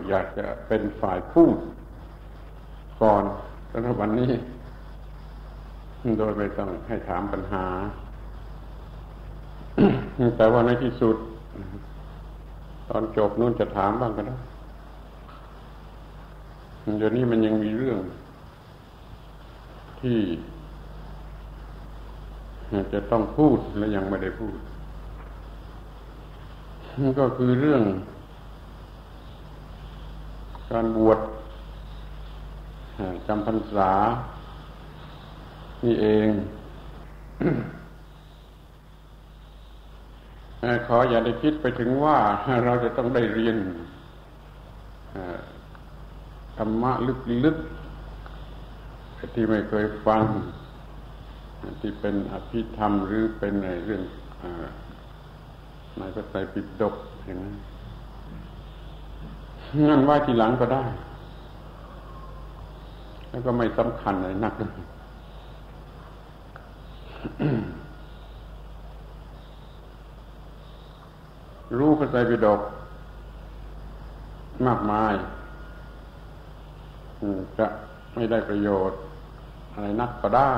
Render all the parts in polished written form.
อยากจะเป็นฝ่ายพูดก่อนสำหรับวันนี้โดยไม่ต้องให้ถามปัญหา แต่ว่าในที่สุดตอนจบนู่นจะถามบ้างก็ได้เดี๋ยวนี้มันยังมีเรื่องที่จะต้องพูดและยังไม่ได้พูดก็คือเรื่องการบวชจำพรรษานี่เอง ขออย่าได้คิดไปถึงว่าเราจะต้องได้เรียนธรรมะลึกๆที่ไม่เคยฟังที่เป็นอภิธรรมหรือเป็นเรื่องในพระไตรปิฎกอย่างนั้นงั้นไว้ทีหลังก็ได้แล้วก็ไม่สำคัญอะไรนัก รู้พระไตรปิฎกมากมายจะไม่ได้ประโยชน์อะไรนักก็ได้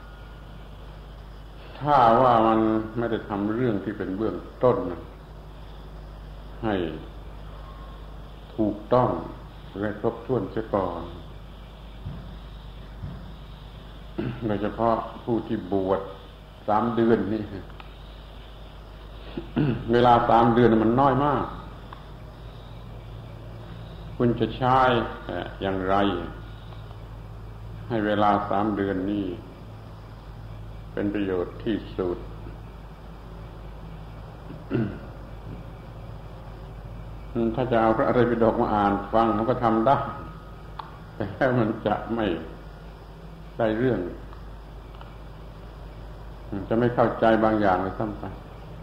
ถ้าว่ามันไม่ได้ทำเรื่องที่เป็นเบื้องต้นให้ถูกต้องและครบถ้วนเสียก่อนโดยเฉพาะผู้ที่บวช3 เดือนนี่ เวลา3 เดือนมันน้อยมากคุณจะใช้อย่างไรให้เวลา3 เดือนนี้เป็นประโยชน์ที่สุด ถ้าจะเอาพระไตรปิฎกมาอ่านฟังมันก็ทำได้แต่มันจะไม่ได้เรื่องจะไม่เข้าใจบางอย่างเลยซ้ำไป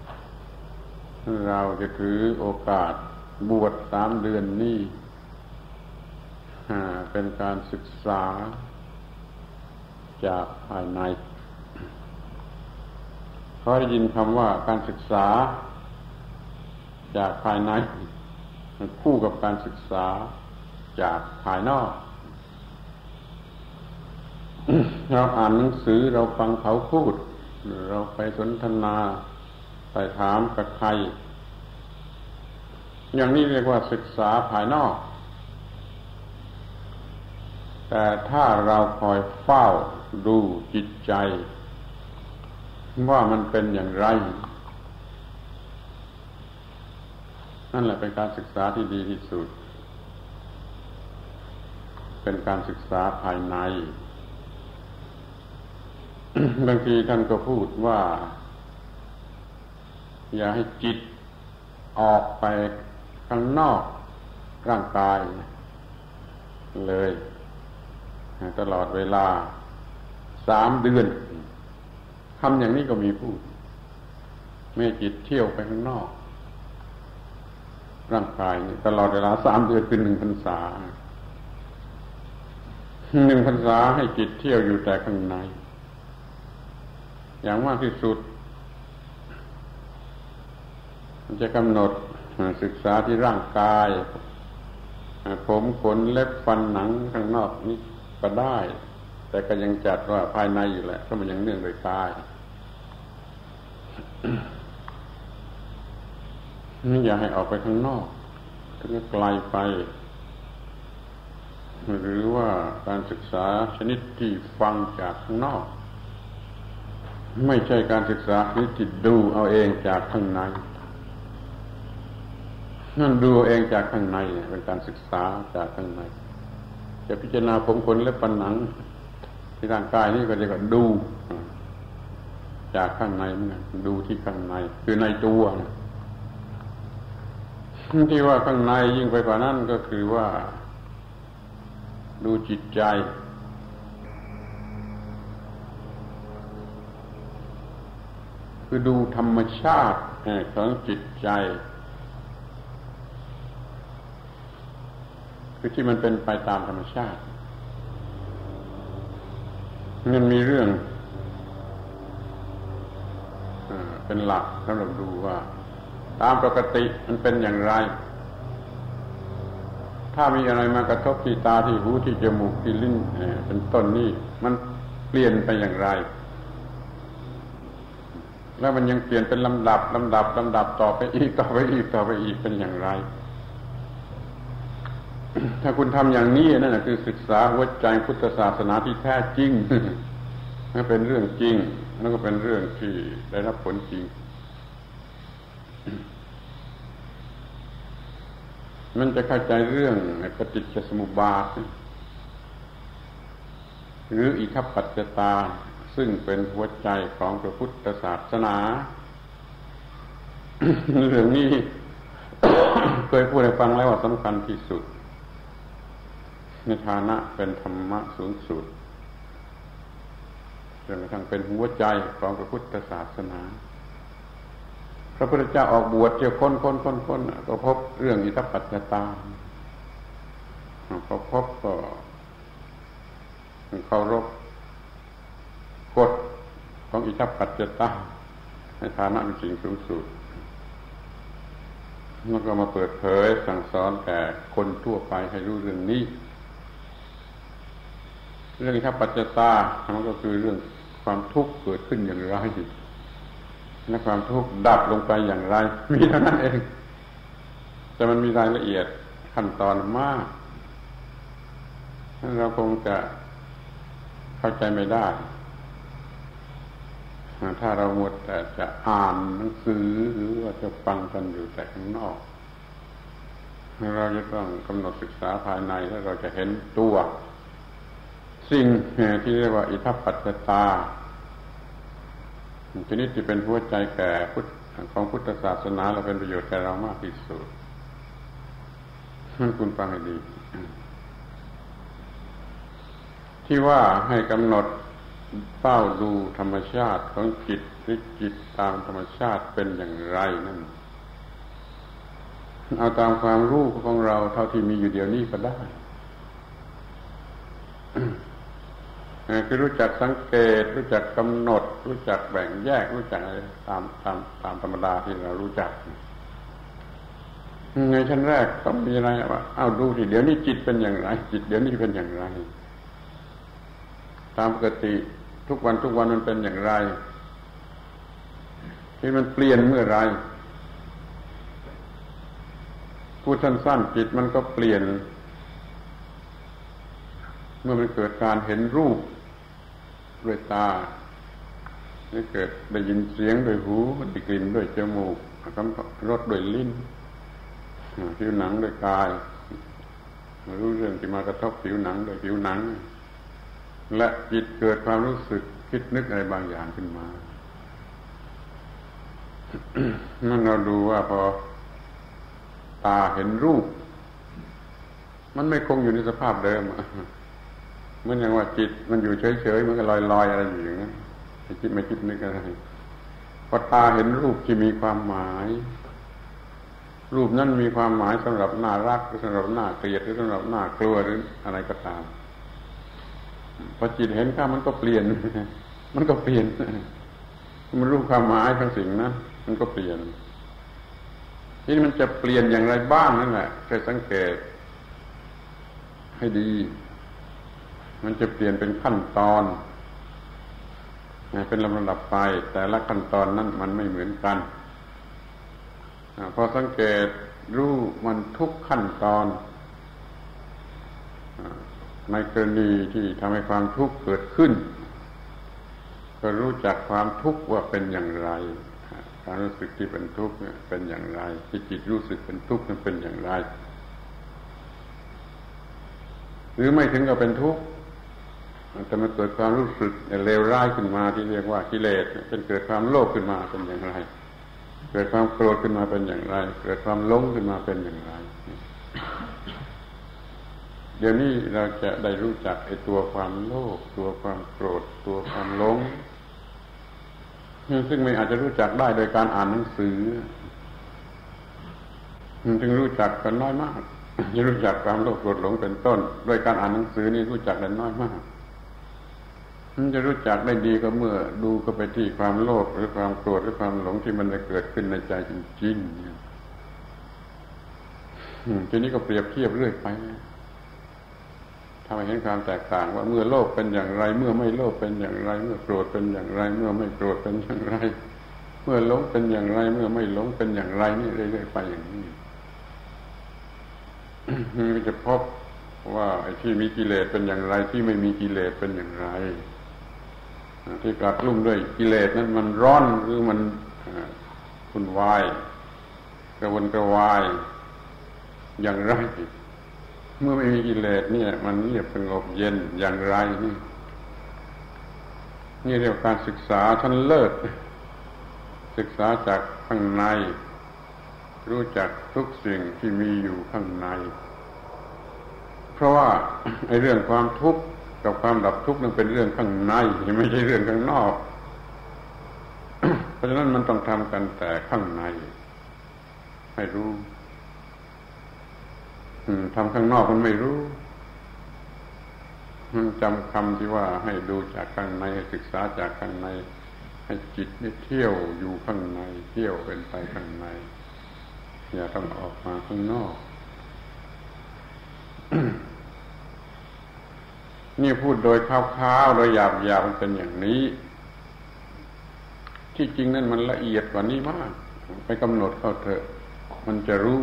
เราจะถือโอกาสบวช3 เดือนนี้เป็นการศึกษาจากภายในเขาได้ยินคำว่าการศึกษาจากภายในคู่กับการศึกษาจากภายนอก เราอ่านหนังสือเราฟังเขาพูดเราไปสนทนาไปถามกับใครอย่างนี้เรียกว่าศึกษาภายนอกแต่ถ้าเราคอยเฝ้าดูจิตใจว่ามันเป็นอย่างไรนั่นแหละเป็นการศึกษาที่ดีที่สุดเป็นการศึกษาภายใน บางทีท่านก็พูดว่าอย่าให้จิตออกไปข้างนอกร่างกายเลยตลอดเวลา3 เดือนทำอย่างนี้ก็มีพูดไม่จิตเที่ยวไปข้างนอกร่างกายตลอดเวลา3 เดือนคือ1 พรรษา1 พรรษาให้จิตเที่ยวอยู่แต่ข้างในอย่างมากที่สุดมันจะกำหนดศึกษาที่ร่างกายผมขนเล็บฟันหนังข้างนอกนี่ก็ได้แต่ก็ยังจัดว่าภายในอยู่แหละเพราะมันยังเนื่องโดยกายนี่อย่าให้ออกไปข้างนอกถึงไกลไปหรือว่าการศึกษาชนิดที่ฟังจากข้างนอกไม่ใช่การศึกษาชนิดที่ดูเอาเองจากข้างในนั่นดูเองจากข้างในเป็นการศึกษาจากข้างในจะพิจารณาผมขนและฟันหนังที่ร่างกายนี่ก็เรียกว่าดูจากข้างในเหมือนกันดูที่ข้างในคือในตัวที่ว่าข้างในยิ่งไปกว่านั้นก็คือว่าดูจิตใจคือดูธรรมชาติของจิตใจคือที่มันเป็นไปตามธรรมชาติมันมีเรื่องเป็นหลักสำหรับดูว่าตามปกติมันเป็นอย่างไรถ้ามีอะไรมากระทบที่ตาที่หูที่จมูกที่ลิ้นเป็นต้นนี่มันเปลี่ยนไปอย่างไรแล้วมันยังเปลี่ยนเป็นลำดับต่อไปอีกเป็นอย่างไรถ้าคุณทำอย่างนี้นั่นคือศึกษาหัวใจพุทธศาสนาที่แท้จริงนั่นเป็นเรื่องจริงนั่นก็เป็นเรื่องที่ได้รับผลจริงมันจะเข้าใจเรื่องปฏิจจสมุปบาทหรืออิทัปปัจจตาซึ่งเป็นหัวใจของพระพุทธศาสนา เรื่องนี้ เคยพูดให้ฟังแล้วว่าสำคัญที่สุดในฐานะเป็นธรรมะสูงสุดจนกระทั่งเป็นหัวใจของพระพุทธศาสนาพระพุทธเจ้าออกบวชเที่ยวค้นก็พบเรื่องอิทัปปัจจตาพอพบก็เคารพกฎของอิทัปปัจจตาในฐานะเป็นสิ่งสูงสุดแล้วก็มาเปิดเผยสั่งสอนแก่คนทั่วไปให้รู้เรื่องนี้เรื่องอิทัปปัจจตามันก็คือเรื่องความทุกข์เกิดขึ้นอย่างไรและความทุกข์ดับลงไปอย่างไรมีเท่านั้นเองแต่มันมีรายละเอียดขั้นตอนมากเราคงจะเข้าใจไม่ได้ถ้าเราหมดแต่จะอ่านหนังสือหรือว่าจะฟังกันอยู่แต่ข้างนอกเราจะต้องกำหนดศึกษาภายในแล้วเราจะเห็นตัวสิ่งที่เรียกว่าอิทัปปัจจตาชนิดที่เป็นหัวใจแก่ของพุทธศาสนาและเป็นประโยชน์แก่เรามากที่สุดคุณฟังให้ดีที่ว่าให้กำหนดเฝ้าดูธรรมชาติของจิตหรือจิตตามธรรมชาติเป็นอย่างไรนั่นเอาตามความรู้ของเราเท่าที่มีอยู่เดี๋ยวนี้ก็ได้คือรู้จักสังเกตรู้จักกำหนดรู้จักแบ่งแยกรู้จักอะไรตามธรรมดาที่เรารู้จักในชั้นแรกต้องมีอะไรว่าเอาดูที่เดี๋ยวนี้จิตเป็นอย่างไรจิตเดี๋ยวนี้เป็นอย่างไรตามปกติทุกวันมันเป็นอย่างไรที่มันเปลี่ยนเมื่อไรพูดสั้นๆจิตมันก็เปลี่ยนเมื่อมันเกิดการเห็นรูปด้วยตาหรือเกิดได้ยินเสียงด้วยหูได้กลิ่นด้วยจมูกรสด้วยลิ้นผิวหนังด้วยกายรู้เรื่องที่มากระทบผิวหนังด้วยผิวหนังและจิตเกิดความรู้สึกคิดนึกอะไรบางอย่างขึ้นมานั่นเราดูว่าพอตาเห็นรูปมันไม่คงอยู่ในสภาพเดิมเหมือนอย่างว่าจิตมันอยู่เฉยๆมันก็ลอยๆอะไรอยู่อย่างนั้นไม่คิดนึกอะไรพอตาเห็นรูปที่มีความหมายรูปนั้นมีความหมายสำหรับน่ารักหรือสำหรับน่าเกลียดหรือสำหรับน่ากลัวหรืออะไรก็ตามพอจิตเห็นข้ามันก็เปลี่ยนมันรู้ความหมายทั้งสิ่งนั้นมันก็เปลี่ยนที่มันจะเปลี่ยนอย่างไรบ้างนั่นแหละเคยสังเกตให้ดีมันจะเปลี่ยนเป็นขั้นตอนเป็นลำดับไปแต่ละขั้นตอนนั้นมันไม่เหมือนกันพอสังเกตรู้มันทุกขั้นตอนในกรณีที่ทำให้ความทุกข์เกิดขึ้นก็รู้จักความทุกข์ว่าเป็นอย่างไรความรู้สึกที่เป็นทุกข์เป็นอย่างไรที่จิตรู้สึกเป็นทุกข์นั้นเป็นอย่างไรหรือไม่ถึงกับเป็นทุกข์แต่มันเกิดความรู้สึกเลวร้ายขึ้นมาที่เรียกว่ากิเลสเป็นเกิดความโลภขึ้นมาเป็นอย่างไรเกิดความโกรธขึ้นมาเป็นอย่างไรเกิดความหลงขึ้นมาเป็นอย่างไรเดี๋ยวนี้เราจะได้รู้จักไอ้ตัวความโลภตัวความโกรธตัวความหลงซึ่งไม่อาจจะรู้จักได้โดยการอ่านหนังสือจึงรู้จักกันน้อยมากจะรู้จักความโลภโกรธหลงเป็นต้นโดยการอ่านหนังสือนี่รู้จักได้น้อยมากมันจะรู้จักได้ดีก็เมื่อดูเข้าไปที่ความโลภหรือความโกรธหรือความหลงที่มันจะเกิดขึ้นในใจจริงๆทีนี้ก็เปรียบเทียบเรื่อยไปทำให้เห็นความแตกต่างว่าเมื่อโลภเป็นอย่างไรเมื่อไม่โลภเป็นอย่างไรเมื่อโกรธเป็นอย่างไรเมื่อไม่โกรธเป็นอย่างไรเมื่อหลงเป็นอย่างไรเมื่อไม่หลงเป็นอย่างไรนี่เรื่อยๆไปอย่างนี้มันจะพบว่าไอ้ที่มีกิเลสเป็นอย่างไรที่ไม่มีกิเลสเป็นอย่างไรที่กลัดกลุ้มด้วยกิเลสนั้นมันร้อนหรือมันวุ่นวายกระวนกระวายอย่างไรเมื่อไม่มีกิเลสเนี่ยมันเงียบสงบเย็นอย่างไรนี่เรียกว่าการศึกษาชั้นเลิศศึกษาจากข้างในรู้จักทุกสิ่งที่มีอยู่ข้างในเพราะว่าไอ้เรื่องความทุกข์กับความดับทุกข์นั้นเป็นเรื่องข้างในไม่ใช่เรื่องข้างนอกเพราะฉะนั้นมันต้องทำกันแต่ข้างในให้รู้ทำข้างนอกมันไม่รู้มันจำคำที่ว่าให้ดูจากข้างในให้ศึกษาจากข้างในให้จิตนี่เที่ยวอยู่ข้างในเที่ยวเป็นไปข้างในอย่าต้องออกมาข้างนอกนี่พูดโดยคร่าวๆโดยหยาบๆมันเป็นอย่างนี้ที่จริงนั่นมันละเอียดกว่านี้มากไปกำหนดเข้าเถอะมันจะรู้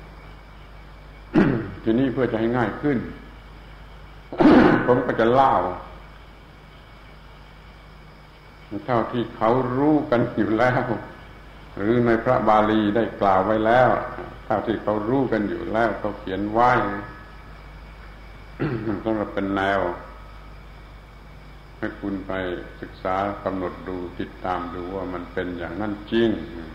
ทีนี้เพื่อจะให้ง่ายขึ้น ผมก็จะเล่าเท่าที่เขารู้กันอยู่แล้วหรือในพระบาลีได้กล่าวไว้แล้วเท่าที่เขารู้กันอยู่แล้วเขาเขียนไว้ สำหรับเป็นแนวให้คุณไปศึกษากำหนดดูติดตามดูว่ามันเป็นอย่างนั้นจริง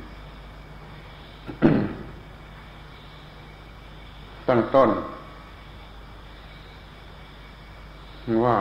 ตั้งต้นว่า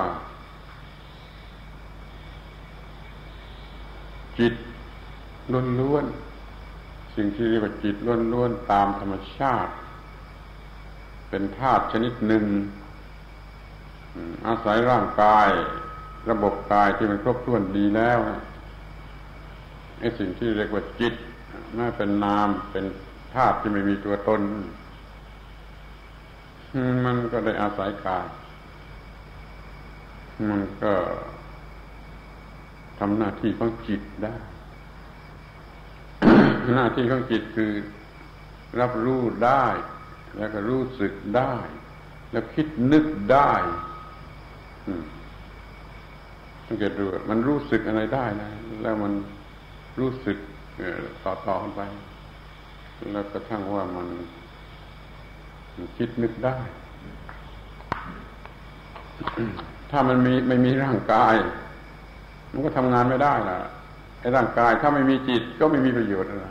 จิตล้วนๆสิ่งที่เรียกว่าจิตล้วนๆตามธรรมชาติเป็นธาตุชนิดหนึ่งอาศัยร่างกายระบบกายที่มันครบถ้วนดีแล้วไอ้สิ่งที่เรียกว่าจิตแม้เป็นนามเป็นธาตุที่ไม่มีตัวตนมันก็ได้อาศัยกายมันก็ทำหน้าที่ของจิตได้ หน้าที่ของจิตคือรับรู้ได้แล้วก็รู้สึกได้แล้วคิดนึกได้สังเกตดูมันรู้สึกอะไรได้นะแล้วมันรู้สึกต่อกันไปแล้วกระทั่งว่ามันคิดนึกได้ ถ้ามันไม่มีร่างกายมันก็ทำงานไม่ได้ล่ะไอ้ร่างกายถ้าไม่มีจิตก็ไม่มีประโยชน์อะไร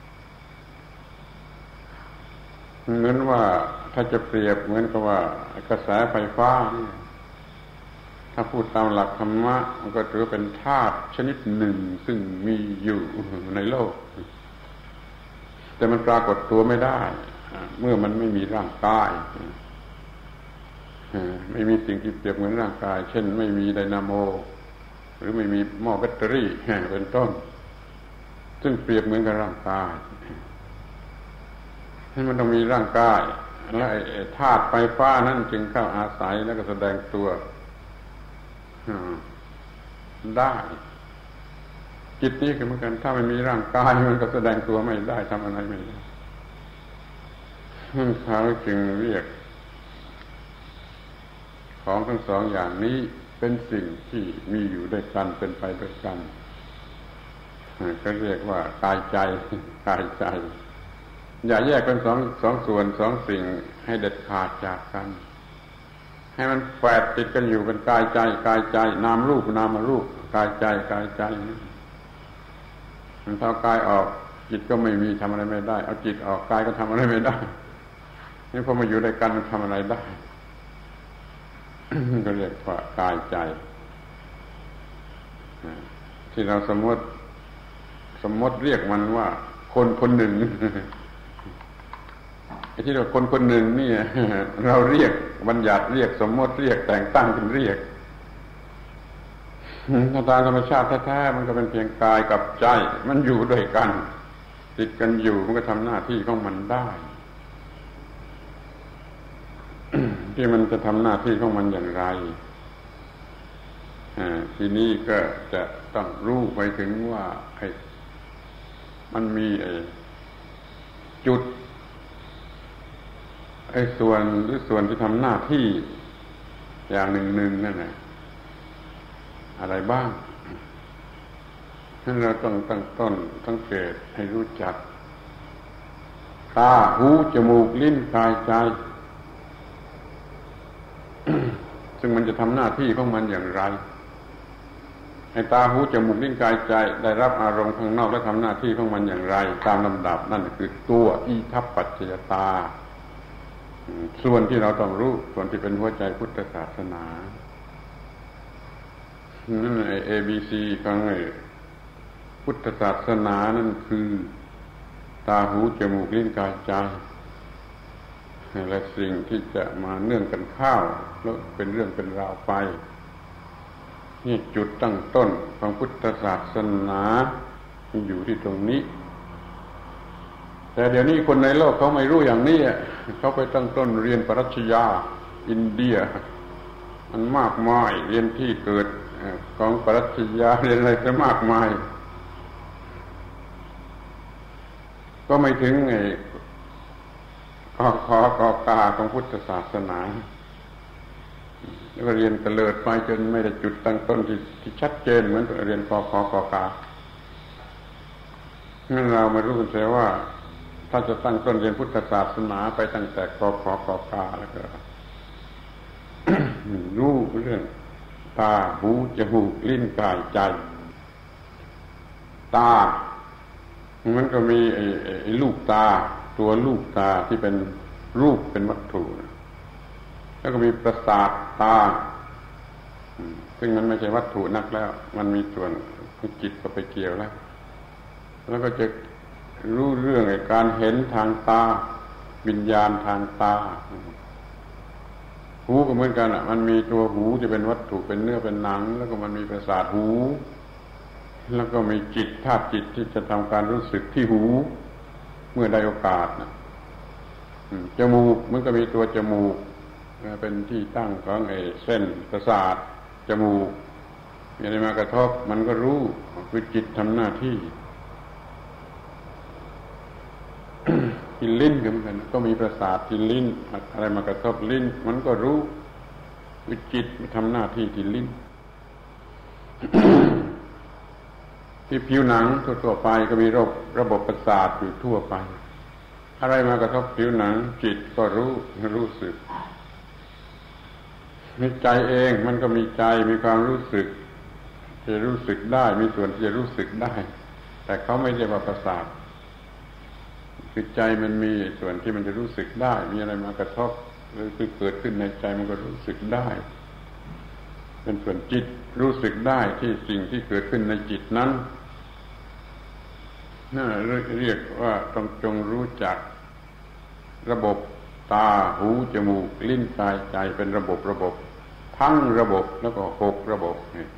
เหมือนว่าถ้าจะเปรียบเหมือนกับว่ากระแสไฟฟ้านี่ถ้าพูดตามหลักธรรมะมันก็ถือเป็นธาตุชนิดหนึ่งซึ่งมีอยู่ในโลกแต่มันปรากฏตัวไม่ได้เมื่อมันไม่มีร่างกายไม่มีสิ่งที่เปรียบเหมือนร่างกายเช่นไม่มีไดนาโมหรือไม่มีหม้อแบตเตอรี่เป็นต้นซึ่งเปรียบเหมือนกับร่างกายให้มันต้องมีร่างกายและธาตุไฟฟ้านั่นจึงเข้าอาศัยแล้วก็แสดงตัวได้จิตนี้ก็เหมือนกันถ้าไม่มีร่างกายมันก็แสดงตัวไม่ได้ทำอะไรไม่ได้เขาจึงเรียกของทั้งสองอย่างนี้เป็นสิ่งที่มีอยู่ด้วยกันเป็นไปด้วยกันก็เรียกว่ากายใจกายใจอย่าแยกเป็นสองส่วนสองสิ่งให้เด็ดขาดจากกันให้มันแฝดติดกันอยู่เป็นกายใจกายใจนามรูปนามรูปกายใจกายใจมันเอากายออกจิตก็ไม่มีทำอะไรไม่ได้เอาจิตออกกายก็ทำอะไรไม่ได้นี่พอมาอยู่ด้วยกันมันทำอะไรได้ ก็เรียกว่ากายใจที่เราสมมติเรียกมันว่าคนคนหนึ่ง ไอ้ที่เราคนคนหนึ่งนี่เราเรียกบัญญัติเรียกสมมติเรียกแต่งตั้งขึ้นเรียกตามธรรมชาติแท้ๆมันก็เป็นเพียงกายกับใจมันอยู่ด้วยกันติดกันอยู่มันก็ทำหน้าที่ของมันได้ที่มันจะทำหน้าที่ของมันอย่างไรทีนี้ก็จะต้องรู้ไปถึงว่ามันมีจุดส่วนหรือส่วนที่ทำหน้าที่อย่างหนึ่งนั่นแหละอะไรบ้างนั่นเราต้องตั้งต้นสังเกตให้รู้จักตาหูจมูกลิ้นกายใจ ซึ่งมันจะทำหน้าที่ของมันอย่างไรตาหูจมูกลิ้นกายใจได้รับอารมณ์ข้างนอกและทำหน้าที่ของมันอย่างไรตามลำดับนั่นคือตัวอิทัปปัจจยตาส่วนที่เราต้องรู้ส่วนที่เป็นหัวใจพุทธศาสนานั่นABC ของพุทธศาสนานั่นคือตาหูจมูกลิ้นกายใจและสิ่งที่จะมาเนื่องกันเข้าแล้วเป็นเรื่องเป็นราวไปนี่จุดตั้งต้นของพุทธศาสนาอยู่ที่ตรงนี้แต่เดี๋ยวนี้คนในโลกเขาไม่รู้อย่างนี้เขาไปตั้งต้นเรียนปรัชญาอินเดียมันมากมายเรียนที่เกิดของปรัชญาเรียนอะไรจะมากมายก็ไม่ถึงกกาของพุทธศาสนาแล้วก็เรียนเตลิดไปจนไม่ได้จุดตั้งต้นที่ชัดเจนเหมือนเรียนกกางั้นเรามารู้กันเสียว่าถ้าจะตั้งต้นเรียนพุทธศาสนาไปตั้งแต่กกาแล้วก็ รู้เรื่องตาหูจมูกลิ้นกายใจตามันก็มีไอ้ลูกตาตัวลูกตาที่เป็นรูปเป็นวัตถุแล้วก็มีประสาทตาซึ่งมันไม่ใช่วัตถุนักแล้วมันมีส่วนของจิตเข้าไปเกี่ยวแล้วก็จะรู้เรื่องการเห็นทางตาวิญญาณทางตาหูก็เหมือนกันมันมีตัวหูที่เป็นวัตถุเป็นเนื้อเป็นหนังแล้วก็มันมีประสาทหูแล้วก็มีจิตธาตุจิตที่จะทำการรู้สึกที่หูเมื่อได้โอกาสจมูกมันก็มีตัวจมูกเป็นที่ตั้งของเส้นประสาทจมูกมีอะไรมากระทบมันก็รู้คือจิตทำหน้าที่ ที่ลิ้นก็เหมือนกันก็มีประสาทที่ลิ้นอะไรมากระทบลิ้นมันก็รู้คือจิตทำหน้าที่ที่ลิ้น ที่ผิวหนังทั่วไปก็มีระบบประสาทอยู่ทั่วไปอะไรมากระทบผิวหนังจิตก็รู้สึกในใจเองมันก็มีใจมีความรู้สึกจะรู้สึกได้มีส่วนที่จะรู้สึกได้แต่เขาไม่เรียกว่าประสาทคือใจมันมีส่วนที่มันจะรู้สึกได้มีอะไรมากระทบหรือเกิดขึ้นในใจมันก็รู้สึกได้เป็นส่วนจิตรู้สึกได้ที่สิ่งที่เกิดขึ้นในจิตนั้นน่าเรียกว่าต้องจงรู้จักระบบตาหูจมูกลิ้นกายใจเป็นระบบทั้งระบบแล้วก็6ระบบ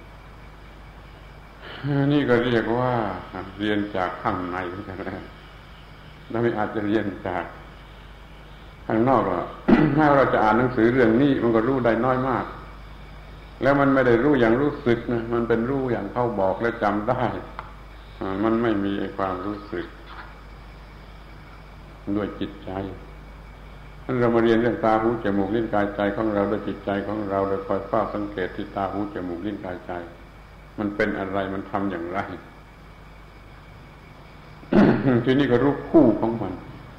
นี่ก็เรียกว่าเรียนจากข้างในแล้วไม่อาจจะเรียนจากข้างนอกหรอก ถ้าเราจะอ่านหนังสือเรื่องนี้มันก็รู้ได้น้อยมากแล้วมันไม่ได้รู้อย่างรู้สึกนะมันเป็นรู้อย่างเขาบอกและจำได้มันไม่มีความรู้สึกด้วยจิตใจนั้นเรามาเรียนเรื่องตาหูจมูกลิ้นกายใจของเราด้วยจิตใจของเราโดยคอยเฝ้าสังเกตที่ตาหูจมูกลิ้นกายใจมันเป็นอะไรมันทำอย่างไร ทีนี้ก็รู้คู่ของมัน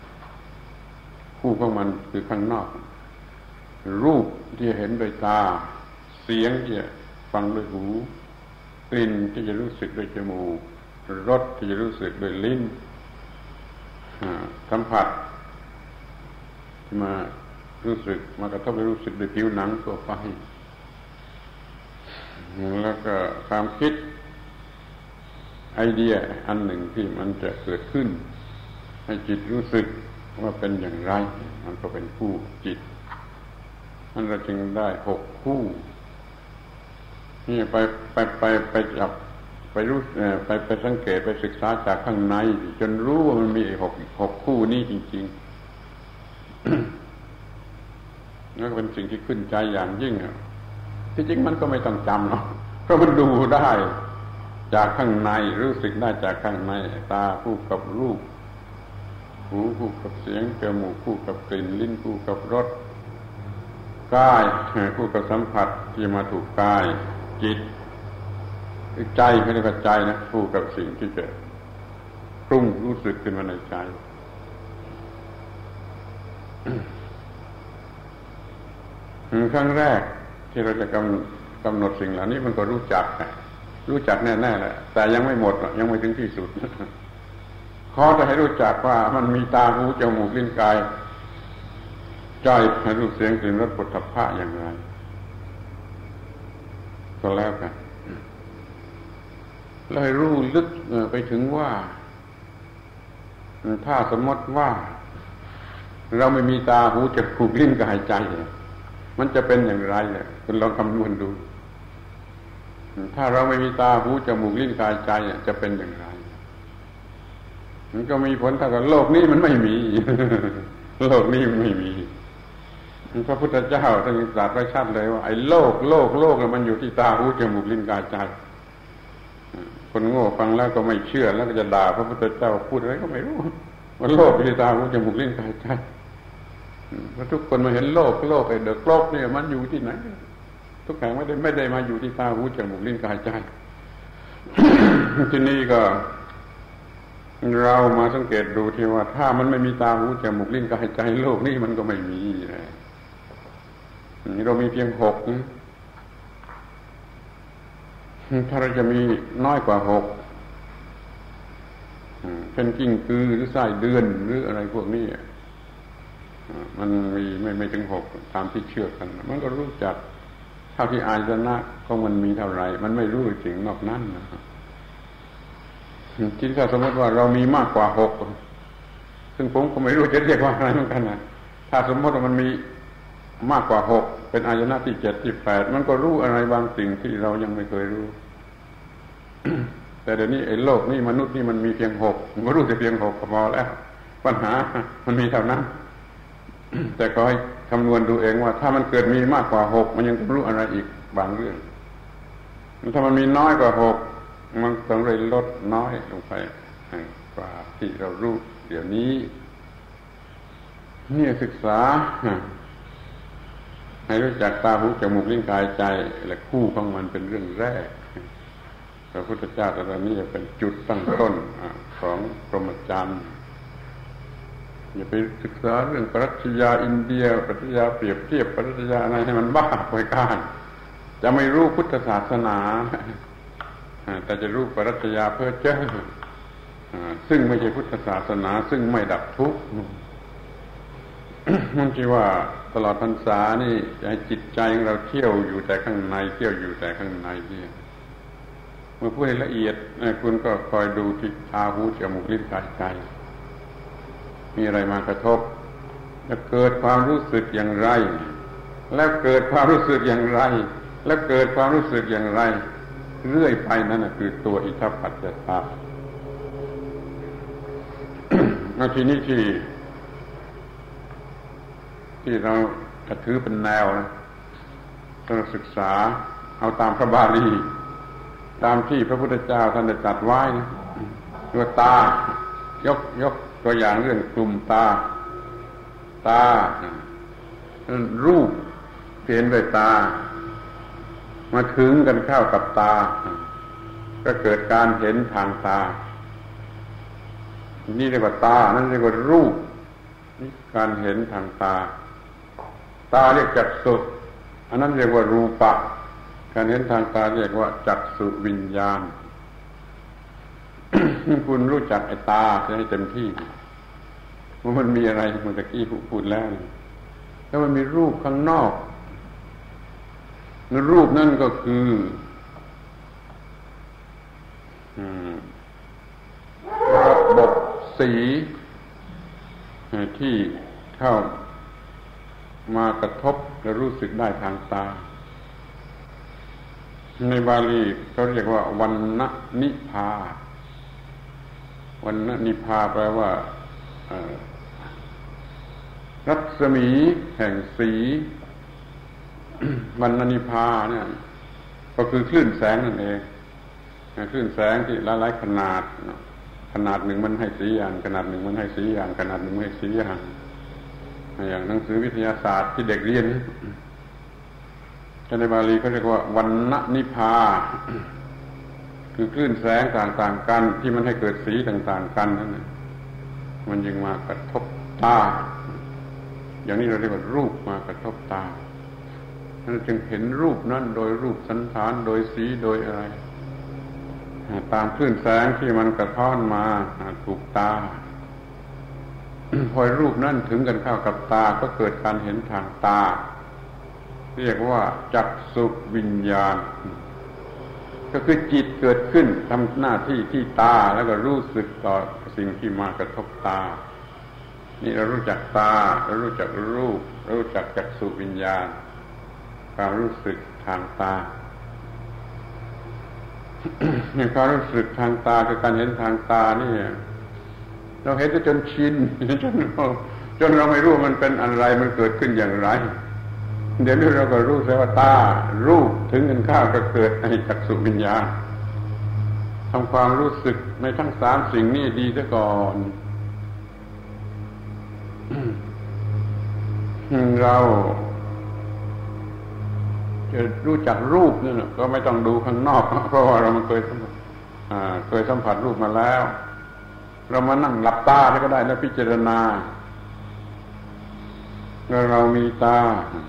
คือข้างนอกรูปที่เห็นด้วยตาเสียงที่ฟังด้วยหูกลิ่นที่จะรู้สึกด้วยจมูกรสที่จะรู้สึกด้วยลิ้นสัมผัสที่มารู้สึกมากระทบรู้สึกด้วยผิวหนังตัวไปแล้วก็ความคิดไอเดียอันหนึ่งที่มันจะเกิดขึ้นให้จิตรู้สึกว่าเป็นอย่างไรมันก็เป็นคู่จิตนั่นเราจึงได้6คู่นี่ไปจับไปรู้ไปสังเกตไปศึกษาจากข้างในจนรู้ว่ามันมี6คู่นี้จริงๆแล้วก็เป็นสิ่งที่ขึ้นใจอย่างยิ่งที่จริงมันก็ไม่ต้องจำหรอกเพราะมันดูได้จากข้างในรู้สึกได้จากข้างในตาคู่กับรูปหูคู่กับเสียงจมูกคู่กับกลิ่นลิ้นคู่กับรสกายคู่กับสัมผัสที่มาถูกกายจิตใจไม่ได้กับใจนะคู่กับสิ่งที่จะปรุงรู้สึกขึ้นมาในใจครั้งแรกที่เราจะกำหนดสิ่งเหล่านี้มันก็รู้จักแน่ๆแหละแต่ยังไม่หมดยังไม่ถึงที่สุดขอจะให้รู้จักว่ามันมีตาหูจมูกลิ้นกายใจให้รูปเสียงกลิ่นรสผลทัพพะอย่างไรก็แล้วกันแล้วให้รู้ลึกไปถึงว่าถ้าสมมติว่าเราไม่มีตาหูจมูกลิ้นกายใจมันจะเป็นอย่างไรเนี่ยคุณลองคำนวณดูถ้าเราไม่มีตาหูจมูกลิ้นกายใจจะเป็นอย่างไรมันก็มีผลเท่ากับโลกนี้มันไม่มีโลกนี้มันไม่มีพระพุทธเจ้าท่านตรัสไว้ชัดเลยว่าไอ้โลกมันอยู่ที่ตาหูจมูกลิ้นกายใจคนโง่ฟังแล้วก็ไม่เชื่อแล้วก็จะด่าพระพุทธเจ้าพูดอะไรก็ไม่รู้ว่าโลกอยู่ที่ตาหูจมูกลิ้นกายใจเพราะทุกคนมาเห็นโลกไอ้เด็กโลกเนี่ยมันอยู่ที่ไหนทุกแห่งไม่ได้มาอยู่ที่ตาหูจมูกลิ้นกายใจ ที่นี่ก็เรามาสังเกตดูที่ว่าถ้ามันไม่มีตาหูจมูกลิ้นกายใจโลกนี้มันก็ไม่มีเรามีเพียง6ถ้าเราจะมีน้อยกว่า6เป็นกิ้งกือหรือไส้เดือนหรืออะไรพวกนี้มันมีไม่ถึง6ตามที่เชื่อกันมันก็รู้จักเท่าที่อายตนะของมันมีเท่าไรมันไม่รู้สิ่งนอกนั้นนะครับที่ถ้าสมมติว่าเรามีมากกว่า6ซึ่งผมก็ไม่รู้จะเรียกว่าอะไรเหมือนกันนะถ้าสมมติว่ามันมีมากกว่า6เป็นอายตนะที่7ที่8มันก็รู้อะไรบางสิ่งที่เรายังไม่เคยรู้ แต่เดี๋ยวนี้ไอ้โลกนี่มนุษย์นี่มันมีเพียง6มันก็รู้แต่เพียง6ก็พอแล้วปัญหามันมีเท่านั้น แต่ก็ให้คำนวณดูเองว่าถ้ามันเกิดมีมากกว่า6มันยังต้องรู้อะไรอีกบางเรื่องถ้ามันมีน้อยกว่า6มันต้องเลยลดน้อยลงไปกว่าที่เรารู้เดี๋ยวนี้นี่ศึกษาให้รู้จักตาหูจมูกลิ้นกายใจและคู่ของมันเป็นเรื่องแรกพระพุทธเจ้าตรัสนี้เป็นจุดตั้งต้นของพรหมจรรย์อย่าไปศึกษาเรื่องปรัชญาอินเดียปรัชญาเปรียบเทียบปรัชญาอะไรให้มันบ้าไปก้านจะไม่รู้พุทธศาสนาแต่จะรู้ปรัชญาเพ้อเจ้อซึ่งไม่ใช่พุทธศาสนาซึ่งไม่ดับทุกข์มันคิดว่าตลอดพรรษานี่จะให้จิตใจของเราเที่ยวอยู่แต่ข้างในเที่ยวอยู่แต่ข้างในเนี่ยเมื่อพูดให้ละเอียดคุณก็คอยดูที่ตาหูจมูกลิ้นกายใจมีอะไรมากระทบแล้วเกิดความรู้สึกอย่างไรแล้วเกิดความรู้สึกอย่างไรแล้วเกิดความรู้สึกอย่างไรเรื่อยไปนั่นคือตัวอิทธิปัจจตา ทีนี้ที่เราจะถือเป็นแนวนะต้องศึกษาเอาตามพระบาลีตามที่พระพุทธเจ้าท่านได้ตรัสไว้นะตัวตายกตัวอย่างเรื่องกลุ่มตารูปเห็นด้วยตามาถึงกันเข้ากับตาก็เกิดการเห็นทางตานี่เรียกว่าตานั่นเรียกว่ารูปนี่การเห็นทางตาเรียกจักษุอันนั้นเรียกว่ารูปะการเห็นทางตาเรียกว่าจักษุวิญญาณ คุณรู้จักไอ้ตาจะให้เต็มที่ว่ามันมีอะไรเมื่อกี้พูดแล้วแล้วมันมีรูปข้างนอกรูปนั่นก็คือระบบสีที่เข้ามากระทบและรู้สึกได้ทางตาในบาลีเขาเรียกว่าวัณณนิพาวัณณนิพาแปลว่ารัศมีแห่งสีวรรณนิพาเนี่ยก็คือคลื่นแสงนั่นเองคลื่นแสงที่หลายๆขนาดหนึ่งมันให้สีอย่างขนาดหนึ่งมันให้สีอย่างขนาดหนึ่งให้สีอย่างหนังสือวิทยาศาสตร์ที่เด็กเรียนในบาลีเขาเรียกว่าวรรณนิพาคือคลื่นแสงต่างๆกันที่มันให้เกิดสีต่างๆกันนั่นมันจึงมากระทบตาอย่างนี้เราเรียกว่ารูปมากระทบตานั่นจึงเห็นรูปนั้นโดยรูปสันฐานโดยสีโดยอะไรตามคลื่นแสงที่มันกระท้อนมาถูกตาพอรูปนั้นถึงกันเข้ากับตาก็เกิดการเห็นทางตาเรียกว่าจักษุวิญญาณก็คือจิตเกิดขึ้นทำหน้าที่ที่ตาแล้วก็รู้สึกต่อสิ่งที่มากระทบตานี่เรารู้จักตาเรารู้จักรูปเรารู้จักจักษุวิญญาณความรู้สึกทางตาความรู้สึกทางตาคือการเห็นทางตานี่เราเห็นจนชินจนเราไม่รู้มันเป็นอะไรมันเกิดขึ้นอย่างไรเดี๋ยวนี้เราก็รู้แล้วว่าตารูปถึงกันข้าวก็เกิดในจักษุวิญญาณทำความรู้สึกในทั้งสามสิ่งนี้ดีซะก่อนเราจะรู้จักรูปนี่ก็ไม่ต้องดูข้างนอกเพราะว่าเรามันเคยสัมผัสรูปมาแล้วเรามานั่งหลับตาก็ได้แล้วพิจารณาว่าเรามีตา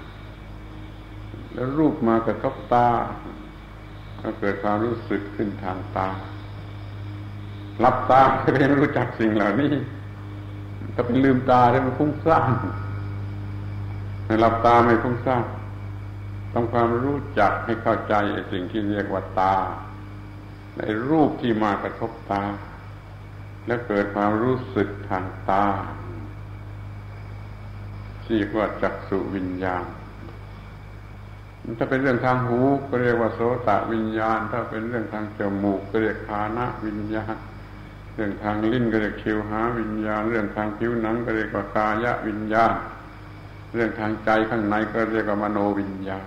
แล้วรูปมากระทบตาก็เกิดความรู้สึกขึ้นทางตาหลับตาก็ยังรู้จักสิ่งเหล่านี้ถ้าเป็นลืมตาแล้วมันฟุ้งซ่านหลับตาไม่ฟุ้งซ่านต้องความรู้จักให้เข้าใจไอ้สิ่งที่เรียกว่าตาในรูปที่มากระทบตาแล้วเกิดความรู้สึกทางตาที่เรียกว่าจักษุวิญญาณถ้าเป็นเรื่องทางหูก็เรียกว่าโสตวิญญาณถ้าเป็นเรื่องทางจมูกก็เรียกฆานะวิญญาณเรื่องทางลิ้นก็เรียกชิวหาวิญญาณเรื่องทางผิวหนังก็เรียกว่ากายวิญญาณเรื่องทางใจข้างในก็เรียกว่ามโนวิญญาณ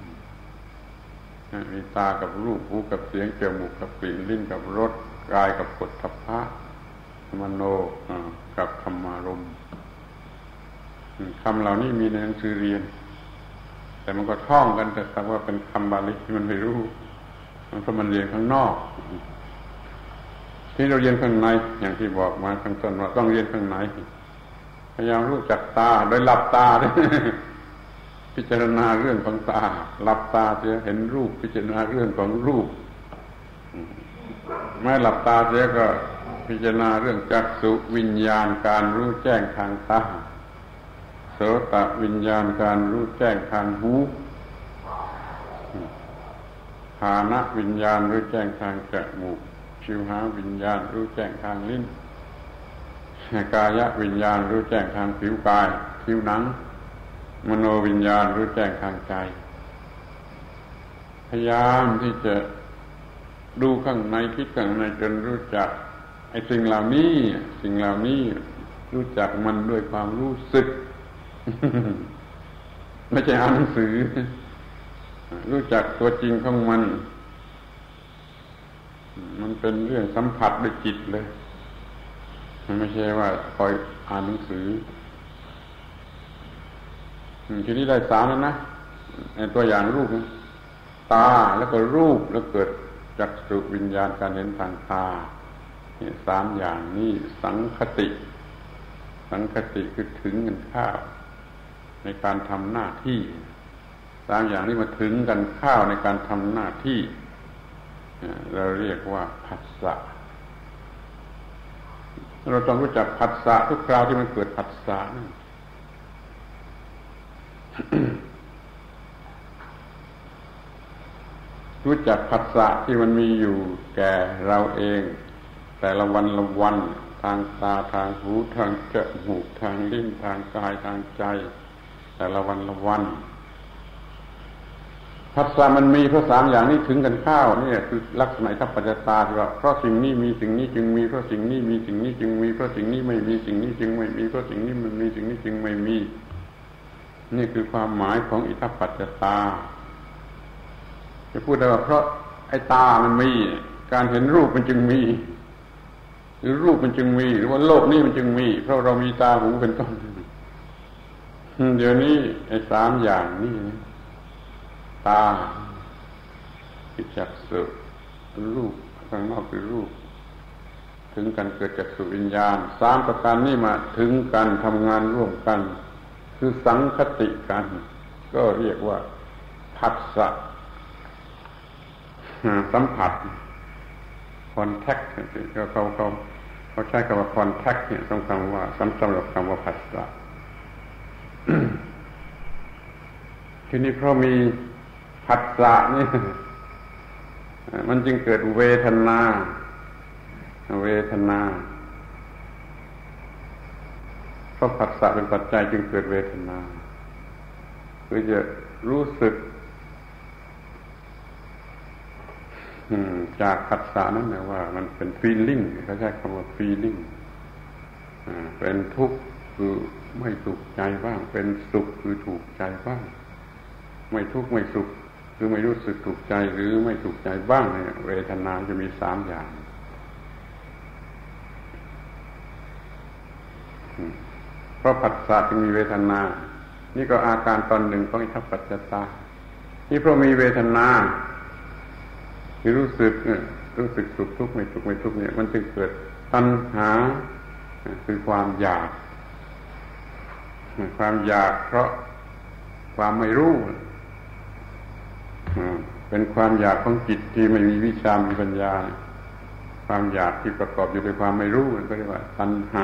มีตากับรูปหูกับเสียงจมูกกับกลิ่นลิ้นกับรสกายกับโผฏฐัพพะมโนกับธรรมารมณ์คำเหล่านี้มีในหนังสือเรียนแต่มันก็ท่องกันแต่ว่าเป็นคำบาลีที่มันไม่รู้มันเรียนข้างนอกที่เราเรียนข้างในอย่างที่บอกมาข้างต้นว่าต้องเรียนข้างในพยายามรู้จักตาโดยหลับตาด้วยพิจารณาเรื่องของตาหลับตาเสียเห็นรูปพิจารณาเรื่องของรูปไม่หลับตาเสียก็พิจารณาเรื่องจักษุวิญญาณการรู้แจ้งทางตาโสตวิญญาณการรู้แจ้งทางหูฆานะวิญญาณรู้แจ้งทางจมูกชิวหาวิญญาณรู้แจ้งทางลิ้นกายวิญญาณรู้แจ้งทางผิวกายผิวหนังมโนวิญญาณรู้แจ้งทางใจพยายามที่จะดูข้างในคิดข้างในจนรู้จักไอ้สิ่งเหล่านี้รู้จักมันด้วยความรู้สึกไม่ใช่อ่านหนังสือรู้จักตัวจริงของมันเป็นเรื่องสัมผัสด้วยจิตเลยมันไม่ใช่ว่าคอยอ่านหนังสือทีนี้ได้สามแล้วนะในตัวอย่างรูปตาแล้วก็รูปแล้วเกิดจักษุวิญญาณการเห็นทางตาเนี่ยสามอย่างนี้สังคติคือถึงกันข้าวในการทำหน้าที่สามอย่างนี้มาถึงกันข้าวในการทำหน้าที่เราเรียกว่าผัสสะเราต้องรู้จักผัสสะทุกคราวที่มันเกิดผัสสะนั่น รู้จักผัสสะที่มันมีอยู่แก่เราเองแต่ละวันทางตาทางหูทางจมูกทางลิ้นทางกายทางใจแต่ละวันผัสสะมันมีเพราะสามอย่างนี้ถึงกันข้าวนี่คือลักษณะทัพปัจจตาที่ว่าเพราะสิ่งนี้มีสิ่งนี้จึงมีเพราะสิ่งนี้มีสิ่งนี้จึงมีเพราะสิ่งนี้ไม่มีสิ่งนี้จึงไม่มีเพราะสิ่งนี้มันมีสิ่งนี้จึงไม่มีนี่คือความหมายของอิทัปปัจจตาจะพูดได้ว่าเพราะไอ้ตามันมีการเห็นรูปมันจึงมีหรือรูปมันจึงมีหรือว่าโลกนี้มันจึงมีเพราะเรามีตาหูเป็นต้นเดี๋ยวนี้ไอ้สามอย่างนี่ตาคือจักษุรูปข้างนอกคือรูปถึงกันเกิดจักษุวิญญาณสามประการนี้มาถึงกันทำงานร่วมกันคือสังคติกันก็เรียกว่าผัสสะสัมผัส contact เขาใช้คำว่า contact เนี่ยสำคัญว่าสำหรับคำว่าผัสสะ ทีนี้เพราะมีผัสสะนี่มันจึงเกิดเวทนาเพราะผัสสะเป็นปัจจัยจึงเกิดเวทนาคือจะรู้สึกจากผัสสะนั้นนะว่ามันเป็น feeling เขาใช้คำว่า feeling เป็นทุกข์คือไม่สุขใจบ้างเป็นสุขคือถูกใจบ้างไม่ทุกข์ไม่สุขคือไม่รู้สึกถูกใจหรือไม่ถูกใจบ้างเนี่ยเวทนาจะมีสามอย่างเพราะผัสสะจึงมีเวทนานี่ก็อาการตอนหนึ่งของอิทัปปัจจตานี่เพราะมีเวทนาคือรู้สึกสุขทุกข์ไม่สุขไม่ทุกข์เนี่ยมันจึงเกิดตัณหาคือความอยากเพราะความไม่รู้เป็นความอยากของจิตที่ไม่มีวิชามีปัญญาความอยากที่ประกอบอยู่ด้วยความไม่รู้มันก็เรียกว่าตัณหา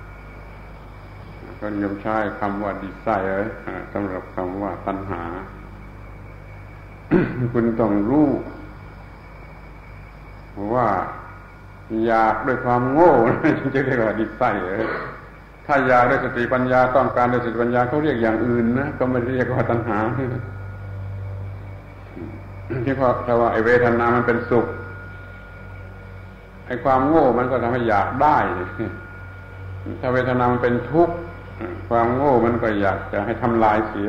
ก็นิยมใช้คำว่า desire สำหรับคำว่าตัณหา คุณต้องรู้ว่าอยากด้วยความโง่จะเรียกว่า desire ถ้าอยากด้วยสติปัญญาต้องการด้วยสติปัญญาเขาเรียกอย่างอื่นนะก็ไม่เรียกว่าตัณหาที่พอถ้าว่าไอ้เวทนามันเป็นสุขไอ้ความโง่มันก็ทำให้อยากได้ถ้าเวทนามันเป็นทุกข์ความโง่มันก็อยากจะให้ทำลายเสีย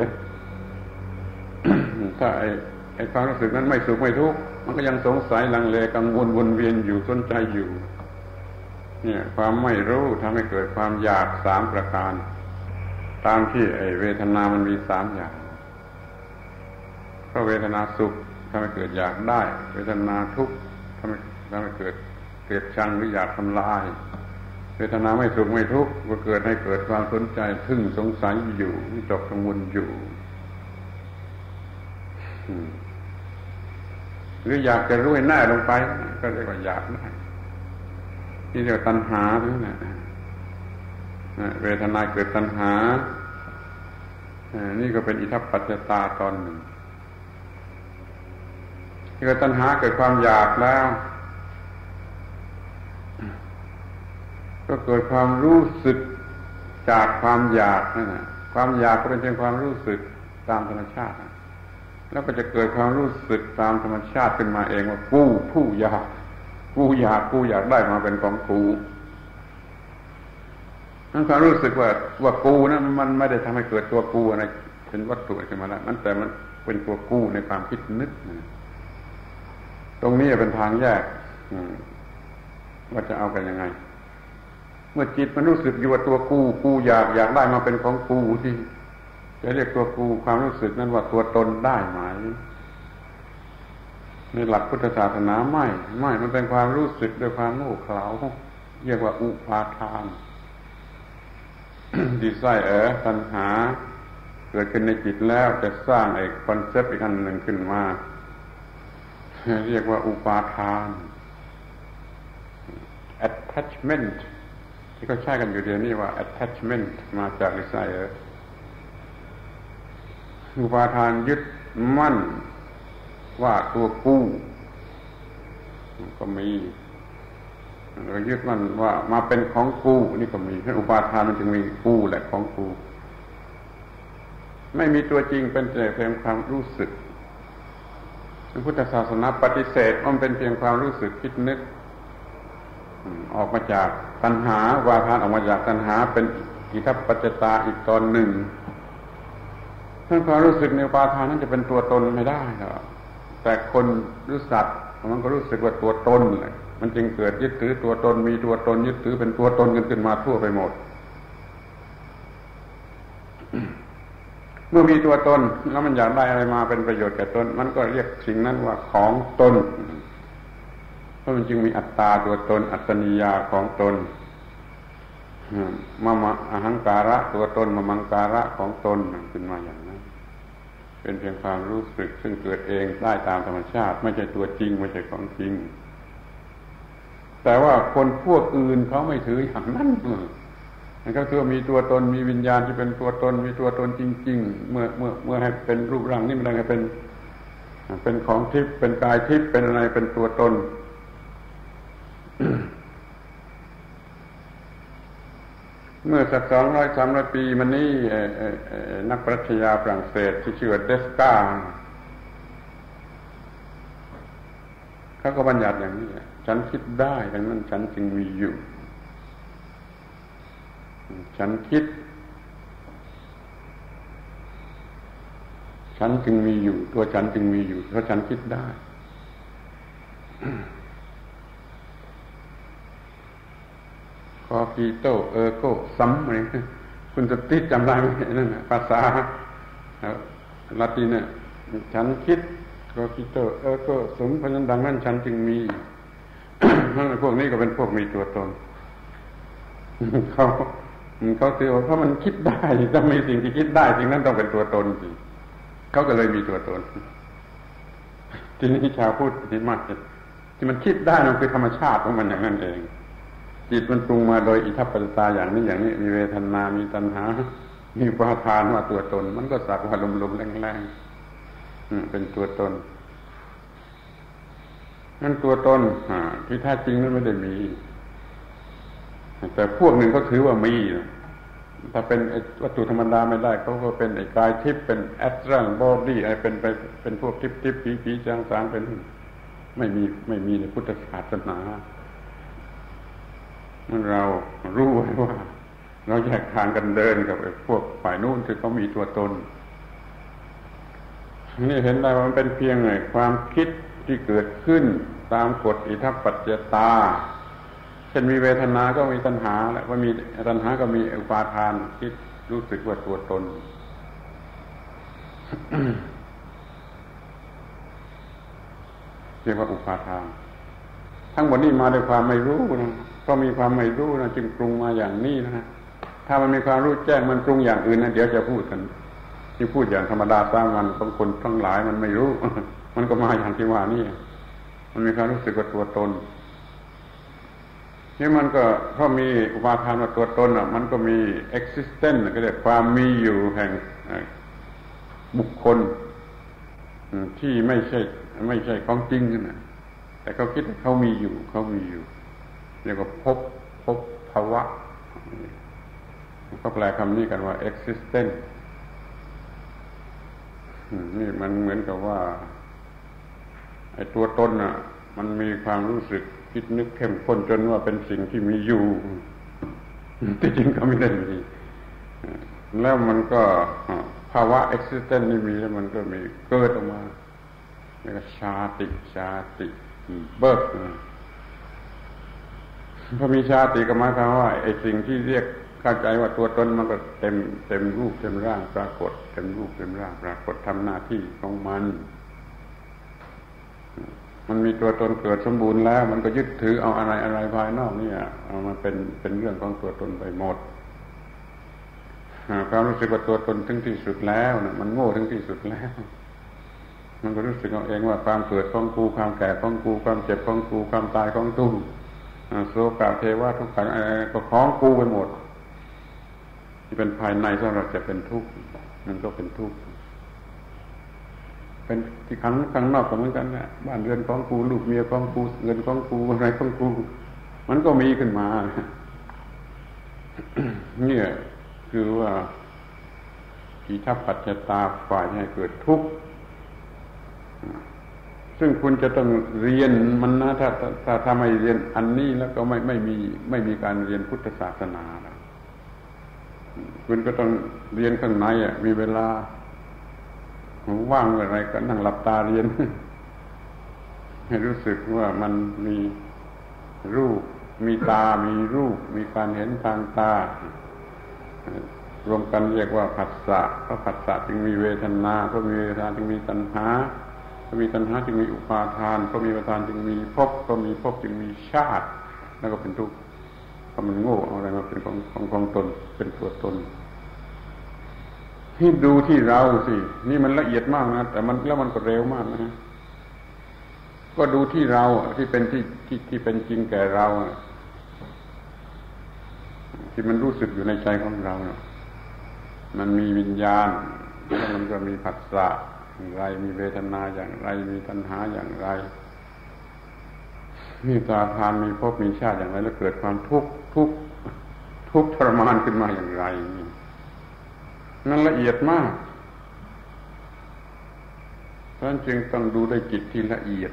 ถ้าไอ้ความรู้สึกนั้นไม่สุขไม่ทุกข์มันก็ยังสงสัยลังเลกังวลวนเวียนอยู่สนใจอยู่เนี่ยความไม่รู้ทำให้เกิดความอยากสามประการตามที่ไอ้เวทนามันมีสามอย่างเพราะเวทนาสุขทำให้เกิดอยากได้เวทนาทุกข์ทำให้เกิดเกลียดชังหรืออยากทำลายเวทนาไม่สุขไม่ทุกข์ก็เกิดให้เกิดความสนใจทึ่งสงสัยอยู่วิตกกังวลอยู่หรืออยากจะรู้ให้แน่ลงไปก็เรียกว่าอยากได้ที่เรียกตัณหาทั้งนั้นเวทนาเกิดตัณหานี่ก็เป็นอิทัปปัจจตาตอนหนึ่งที่ตัณหาเกิดความอยากแล้วก็เกิดความรู้สึกจากความอยากนั่นแหละความอยากก็เป็นเพียงความรู้สึกตามธรรมชาติแล้วก็จะเกิดความรู้สึกตามธรรมชาติขึ้นมาเองว่ากูผู้อยากกูอยากได้มาเป็นของกูนั่นความรู้สึกว่ากูนั้นมันไม่ได้ทำให้เกิดตัวกูอะไรเป็นวัตถุขึ้นมาแล้วนั่นแต่มันเป็นตัวกูในความคิดนึกตรงนี้เป็นทางแยกว่าจะเอากันยังไงเมื่อจิตมันรู้สึกอยู่ว่าตัวกูอยากได้มาเป็นของกูที่จะเรียกตัวกูความรู้สึกนั้นว่าตัวตนได้ไหมในหลักพุทธศาสนาไม่มันเป็นความรู้สึกด้วยความโง่เขลาเรียกว่าอุปาทาน ดีไซน์ตัณหาเกิดขึ้นในจิตแล้วจะสร้างไอ้คอนเซปต์อีกอันหนึ่งขึ้นมาเรียกว่าอุปาทาน attachment ที่เขาใช้กันอยู่เดี๋ยวนี้ว่า attachment มาจาก desire อุปาทานยึดมั่นว่าตัวกู้ก็มีเรายึดมั่นว่ามาเป็นของกู้นี่ก็มีอุปาทานมันจึงมีกู้และของกู้ไม่มีตัวจริงเป็นแต่เพียงความรู้สึกพุทธศาสนาปฏิเสธมันเป็นเพียงความรู้สึกคิดนึกออกมาจากตัณหาวาทานออกมาจากตัณหาเป็นอิทัปปัจจตาอีกตอนหนึ่งทั้งความรู้สึกในอุปาทานนั้นจะเป็นตัวตนไม่ได้หรอกแต่คนหรือสัตว์มันก็รู้สึกว่าตัวตนเลยมันจึงเกิดยึดถือตัวตนมีตัวตนยึดถือเป็นตัวตนกันขึ้นมาทั่วไปหมด เมื่อมีตัวตนแล้วมันอยากได้อะไรมาเป็นประโยชน์แก่ตนมันก็เรียกสิ่งนั้นว่าของตนเพราะมันจึงมีอัตตาตัวตนอัตตนิยาของตนมาอหังการะตัวตนมามังการะของตนขึ้นมาอย่างนั้นเป็นเพียงความรู้สึกซึ่งเกิดเองได้ตามธรรมชาติไม่ใช่ตัวจริงไม่ใช่ของจริงแต่ว่าคนพวกอื่นเขาไม่ถืออย่างนั้นเขาถือว่ามีตัวตนมีวิญญาณที่เป็นตัวตนมีตัวตนจริงๆเมื่อให้เป็นรูปร่างนี่มันได้เป็นของทิพย์เป็นกายทิพย์เป็นอะไรเป็นตัวตน เมื่อสัก200-300 ปีมานี้นักปรัชญาฝรั่งเศสที่ชื่อเดสกาเขาก็บัญญัติอย่างนี้ฉันคิดได้ดังนั้นฉันจึงมีอยู่ฉันคิดฉันจึงมีอยู่ตัวฉันจึงมีอยู่เพราะฉันคิดได้คอกีโตเออโกซัมอะไรคุณจะติดจำได้ไหมนั่นภาษาละตินเนี่ยฉันคิดคอกีโตเออโกสมเพราะนั้นดังนั้นฉันจึงมีพวกนี้ก็เป็นพวกมีตัวตนเขาถือว่าเพราะมันคิดได้ต้องมีสิ่งที่คิดได้สิ่งนั้นต้องเป็นตัวตนสิเขาก็เลยมีตัวตนทีนี้ชาวพุทธที่มากที่มันคิดได้นั่นคือธรรมชาติของมันอย่างนั้นเองจิตมันปรุงมาโดยอิทัปปัจจตาอย่างนี้อย่างนี้มีเวทนามีตัณหามีอุปาทานว่าตัวตนมันก็สักว่าลมๆแรงๆเป็นตัวตนนั่นตัวตนที่แท้จริงนั้นไม่ได้มีแต่พวกหนึ่งเขาถือว่ามีถ้าเป็นวัตถุธรรมดาไม่ได้เขาก็เป็นไอ้กายทิพย์เป็นแอสตรัลบอดี้ไอ้เป็นพวกทิพย์ผีจางๆเป็นไม่มีในพุทธศาสนาเรารู้ไว้ว่าเราแยกทางกันเดินกับไอ้พวกฝ่ายนู้นที่เขามีตัวตนนี่เห็นได้ว่ามันเป็นเพียงไอ้ความคิดที่เกิดขึ้นตามกฎอิทัปปัจจตาเช่นมีเวทนาก็มีตัณหาแล้วว่ามีตัณหาก็มีอุปาทานคิดรู้สึกว่าตัวตน เรียกว่าอุปาทานทั้งหมดนี้มาด้วยความไม่รู้นะเพราะมีความไม่รู้นะจึงปรุงมาอย่างนี้นะถ้ามันมีความรู้แจ้งมันปรุงอย่างอื่นนะเดี๋ยวจะพูดกันที่พูดอย่างธรรมดาสามัญของคนทั้งหลายมันไม่รู้ มันก็มาอย่างที่ว่านี่มันมีความรู้สึกว่าตัวตนนี่มันก็เพราะมีอุปาทานว่าตัวตนมันก็มี existence ก็เรียกความมีอยู่แห่งบุคคลที่ไม่ใช่ของจริงนะแต่เขาคิดว่าเขามีอยู่เรียกว่าพบภาวะเขาแปลคำนี้กันว่า existence นี่มันเหมือนกับว่าไอ้ตัวตนมันมีความรู้สึกคิดนึกเข้มข้นจนว่าเป็นสิ่งที่มีอยู่ที่จริงก็ไม่ได้มีแล้วมันก็ภาวะ existence นี่มีแล้วมันก็มีเกิดออกมาเรียกว่าชาติเบิร์ธพอมีชาติก็หมายความว่าไอ้สิ่งที่เรียกเข้าใจว่าตัวตนมันก็เต็มรูปเต็มร่างปรากฏเต็มรูปเต็มร่างปรากฏทำหน้าที่ของมันมีตัวตนเกิดสมบูรณ์แล้วมันก็ยึดถือเอาอะไรภายนอกนี่เอามาเป็นเรื่องของตัวตนไปหมดความรู้สึกว่าตัวตนถึงที่สุดแล้วนะมันโง่ถึงที่สุดแล้วมันก็รู้สึกเอาเองว่าความเกิดของกูความแก่ของกูความเจ็บของกูความตายของกูโสกเทวะทุกขังอะไรก็ของกูไปหมดที่เป็นภายในสำหรับจะเป็นทุกข์มันก็เป็นทุกข์เป็นที่ข้างนอกก็เหมือนกันนะบ้านเรือนของกูลูกเมียของกูเงินของกูอะไรของกูมันก็มีขึ้นมา เนี่ยคือว่าอิทัปปัจจตาฝ่ายให้เกิดทุกข์ซึ่งคุณจะต้องเรียนมันนะถ้าไม่เรียนอันนี้แล้วก็ไม่มีการเรียนพุทธศาสนาแล้วคุณก็ต้องเรียนข้างในมีเวลาว่างเมื่อไรก็นั่งหลับตาเรียน ให้รู้สึกว่ามันมีรูปมีตามีรูปมีการเห็นทางตารวมกันเรียกว่าผัสสะเพราะผัสสะจึงมีเวทนาเพราะมีเวทนาจึงมีตัณหาเพราะมีตัณหาจึงมีอุปาทานเพราะมีอุปาทานจึงมีภพเพราะมีภพจึงมีชาติแล้วก็เป็นทุกข์เพราะมันโง่เอาอะไรมาเป็นของตนเป็นตัวตนที่ดูที่เราสินี่มันละเอียดมากนะแต่มันแล้วมันก็เร็วมากนะก็ดูที่เราที่เป็นที่เป็นจริงแก่เราที่มันรู้สึกอยู่ในใจของเรามันมีวิญญาณแล้วมันก็มีผัสสะอย่างไรมีเวทนาอย่างไรมีตัณหาอย่างไรมีอุปาทานมีภพมีชาติอย่างไรแล้วเกิดความทุกข์ทรมานขึ้นมาอย่างไรนั่นละเอียดมากเพราะฉะนั้นจึงต้องดูด้วยจิตที่ละเอียด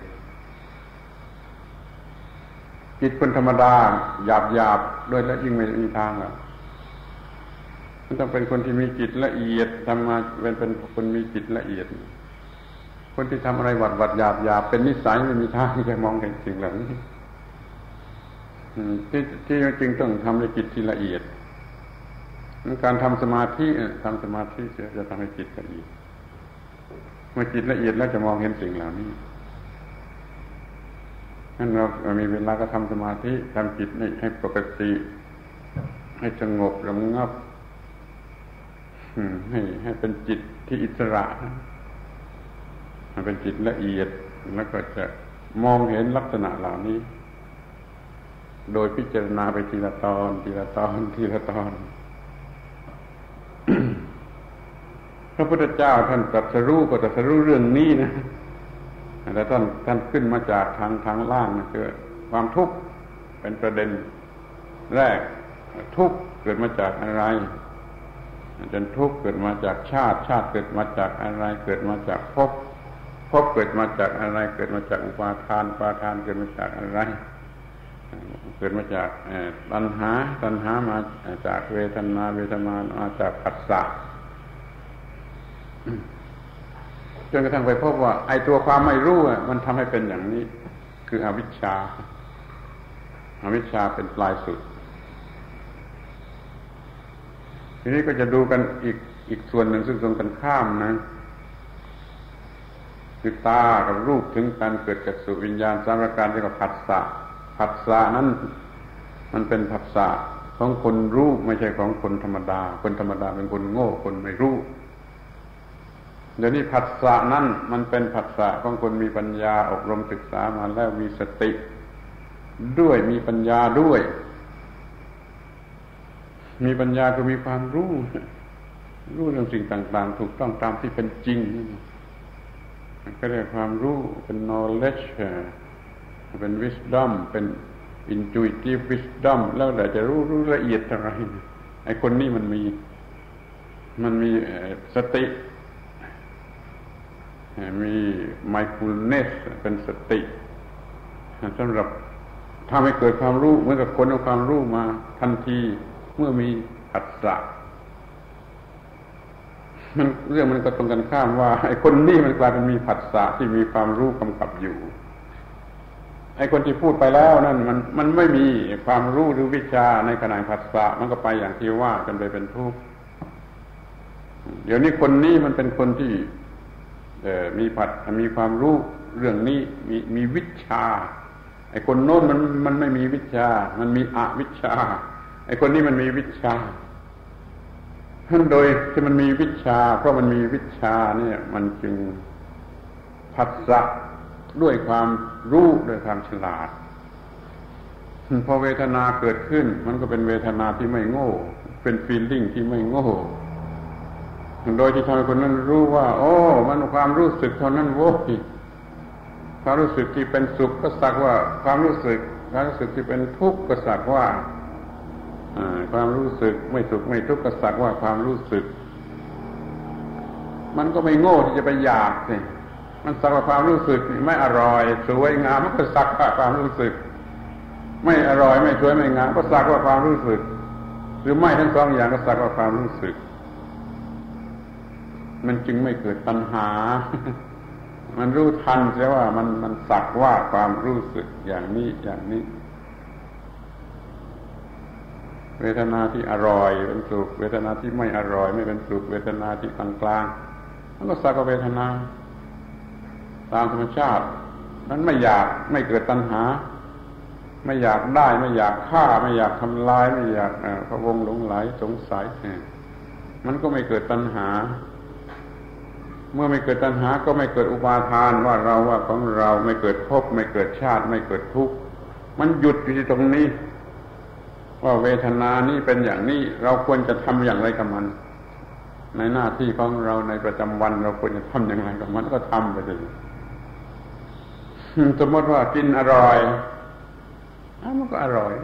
จิตคนธรรมดาหยาบๆด้วยแล้วยิ่งไม่มีทางหรอกมันต้องเป็นคนที่มีจิตละเอียดทำมาเป็นคนมีจิตละเอียดคนที่ทำอะไรหวัดหยาบเป็นนิสัยไม่มีทางที่จะมองเห็นสิ่งเหล่านี้ที่จริงต้องทำด้วยจิตที่ละเอียดการทำสมาธิจะทำให้จิตละเอียดเมื่อจิตละเอียดแล้วจะมองเห็นสิ่งเหล่านี้งั้นเรามีเวลาก็ทำสมาธิทำจิตให้ปกติให้สงบระงับให้เป็นจิตที่อิสระให้เป็นจิตละเอียดแล้วก็จะมองเห็นลักษณะเหล่านี้โดยพิจารณาไปทีละตอนพระพุทธเจ้าท่านตรัสรู้ก็ตรัสรู้เรื่องนี้นะแต่ท่านขึ้นมาจากทางล่างนะคือความทุกข์เป็นประเด็นแรกทุกข์เกิดมาจากอะไรจนทุกข์เกิดมาจากชาติเกิดมาจากอะไรเกิดมาจากภพเกิดมาจากอะไรเกิดมาจากอุปาทานเกิดมาจากอะไรเกิดมาจากตัณหามาจากเวทนามาจากผัสสะจนกระทั่งไปพบว่าไอ้ตัวความไม่รู้มันทำให้เป็นอย่างนี้คืออวิชชาเป็นปลายสุดทีนี้ก็จะดูกันอีกส่วนหนึ่งซึ่งตรงกันข้ามนะคือตากับรูปถึงกันเกิดจักษุวิญญาณสามประการเรียกว่าผัสสะนั้นมันเป็นผัสสะของคนรู้ไม่ใช่ของคนธรรมดาคนธรรมดาเป็นคนโง่คนไม่รู้เดี๋ยวนี้ผัสสะนั้นมันเป็นผัสสะของคนมีปัญญาอบรมศึกษามาแล้วมีสติด้วยมีปัญญาด้วยมีปัญญาคือมีความรู้เรื่องสิ่งต่างๆถูกต้องตามที่เป็นจริงก็เรียกความรู้เป็น knowledge เป็น wisdom เป็น intuitive wisdom แล้วแต่จะรู้ละเอียดอะไรไอ้คนนี้มันมีสติมี mindfulness เป็นสติสำหรับทำให้เกิดความรู้เหมือนกับคนเอาความรู้มาทันทีเมื่อมีผัสสะเรื่องมันก็ตรงกันข้ามว่าไอ้คนนี้มันกลายเป็นมีผัสสะที่มีความรู้กำกับอยู่ไอ้คนที่พูดไปแล้วนั่นมันไม่มีความรู้หรือวิชาในขณะผัสสะมันก็ไปอย่างที่ว่ากันไปเป็นทุกข์เดี๋ยวนี้คนนี้มันเป็นคนที่มีความรู้เรื่องนี้มีวิชาไอ้คนโน้นมันไม่มีวิชามันมีอวิชชาไอ้คนนี้มันมีวิชาโดยที่มันมีวิชาเพราะมันมีวิชาเนี่ยมันจึงผัสสะด้วยความรู้ด้วยความฉลาดพอเวทนาเกิดขึ้นมันก็เป็นเวทนาที่ไม่โง่เป็น feeling ที่ไม่โง่โดยที่ทำให้คนนั้นรู้ว่าโอ้มันความรู้สึกเท่านั้นโว้ยความรู้สึกที่เป็นสุขก็สักว่าความรู้สึกที่เป็นทุกข์ก็สักว่าความรู้สึกไม่สุขไม่ทุกข์ก็สักว่าความรู้สึกมันก็ไม่โง่ที่จะไปอยากสิมันสักว่าความรู้สึกไม่อร่อยสวยงามมันก็สักว่าความรู้สึกไม่อร่อยไม่สวยไม่งามก็สักว่าความรู้สึกหรือไม่ทั้งสองอย่างก็สักว่าความรู้สึกมันจึงไม่เกิดตัณหา มันรู้ทันเสียว่ามันสักว่าความรู้สึกอย่างนี้อย่างนี้เวทนาที่อร่อยเป็นสุขเวทนาที่ไม่อร่อยไม่เป็นสุขเวทนาที่กลางๆมันก็สักว่าเวทนาตามธรรมชาตินั้นไม่อยากไม่เกิดตัณหาไม่อยากได้ไม่อยากฆ่าไม่อยากทำลายไม่อยากพะวงหลงไหลสงสัยมันก็ไม่เกิดตัณหาเมื่อไม่เกิดตัณหาก็ไม่เกิดอุปาทานว่าเราว่าของเราไม่เกิดภพไม่เกิดชาติไม่เกิดทุกข์มันหยุดอยู่ที่ตรงนี้ว่าเวทนานี้เป็นอย่างนี้เราควรจะทำอย่างไรกับมันในหน้าที่ของเราในประจำวันเราควรจะทำอย่างไรกับมันก็ทำไปเลยสมมติว่ากินอร่อยมันก็อร่อย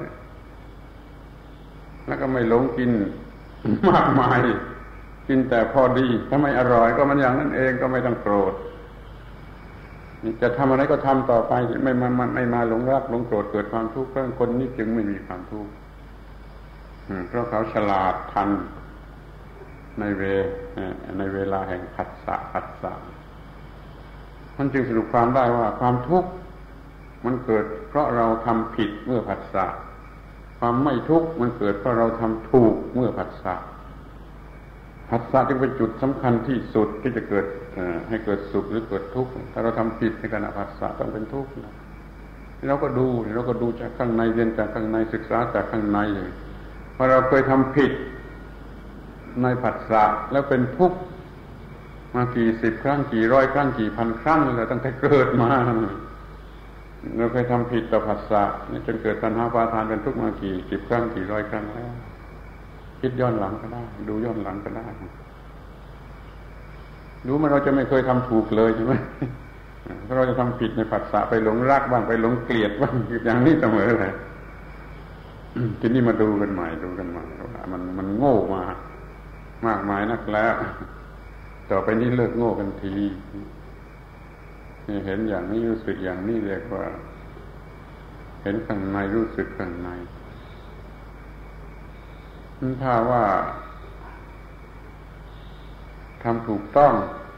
แล้วก็ไม่หลงกินมากมายกินแต่พอดีถ้าไม่อร่อยก็มันอย่างนั้นเองก็ไม่ต้องโกรธจะทำอะไรก็ทำต่อไปไม่มาหลงรักหลงโกรธเกิดความทุกข์เพราะคนนี้จึงไม่มีความทุกข์เพราะเขาฉลาดทันในเวลาแห่งผัสสะมันจึงสรุปความได้ว่าความทุกข์มันเกิดเพราะเราทำผิดเมื่อผัสสะความไม่ทุกข์มันเกิดเพราะเราทำถูกเมื่อผัสสะจึงเป็นจุดสำคัญที่สุดที่จะเกิดให้เกิดสุขหรือเกิดทุกข์ถ้าเราทำผิดในขณะผัสสะต้องเป็นทุกข์นะเราก็ดูจากข้างในเรียนจากข้างในศึกษาจากข้างในพอเราเคยทำผิดในผัสสะแล้วเป็นทุกข์มากี่สิบครั้งกี่ร้อยครั้งกี่พันครั้งแล้วตั้งแต่เกิดมาเราเคยทำผิดต่อผัสสะนี่จนเกิดตัณหาอุปาทานเป็นทุกข์มากี่สิบครั้งกี่ร้อยครั้งแล้วคิดย้อนหลังก็ได้ดูย้อนหลังก็ได้ดูมันเราจะไม่เคยทำถูกเลยใช่ไหมถ้าเราจะทำผิดในผัสสะไปหลงรักบ้างไปหลงเกลียดบ้างอย่างนี้เสมอเลยทีนี้มาดูกันใหม่ว่ามันโง่มามากมายนักแล้วต่อไปนี้เลิกโง่กันทีเห็นอย่างนี้รู้สึกอย่างนี้เรียกว่าเห็นข้างในรู้สึกข้างในถ้าว่าทำถูกต้อง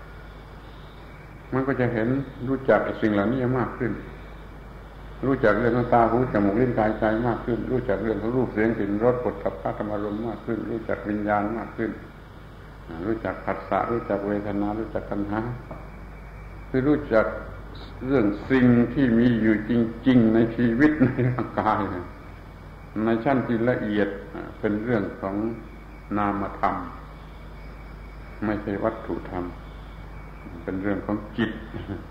มันก็จะเห็นรู้จักสิ่งเหล่านี้มากขึ้นรู้จักเรื่องของตาหูจมูกลิ้นกายใจมากขึ้นรู้จักเรื่องของรูปเสียงกลิ่นรสผลสัมผัสธรรมารมณ์มากขึ้นรู้จักวิญญาณมากขึ้นรู้จักผัสสะรู้จักเวทนารู้จักตัณหาคือรู้จักเรื่องสิ่งที่มีอยู่จริงๆในชีวิตในร่างกายในชั้นที่ละเอียดเป็นเรื่องของนามธรรมไม่ใช่วัตถุธรรมเป็นเรื่องของจิต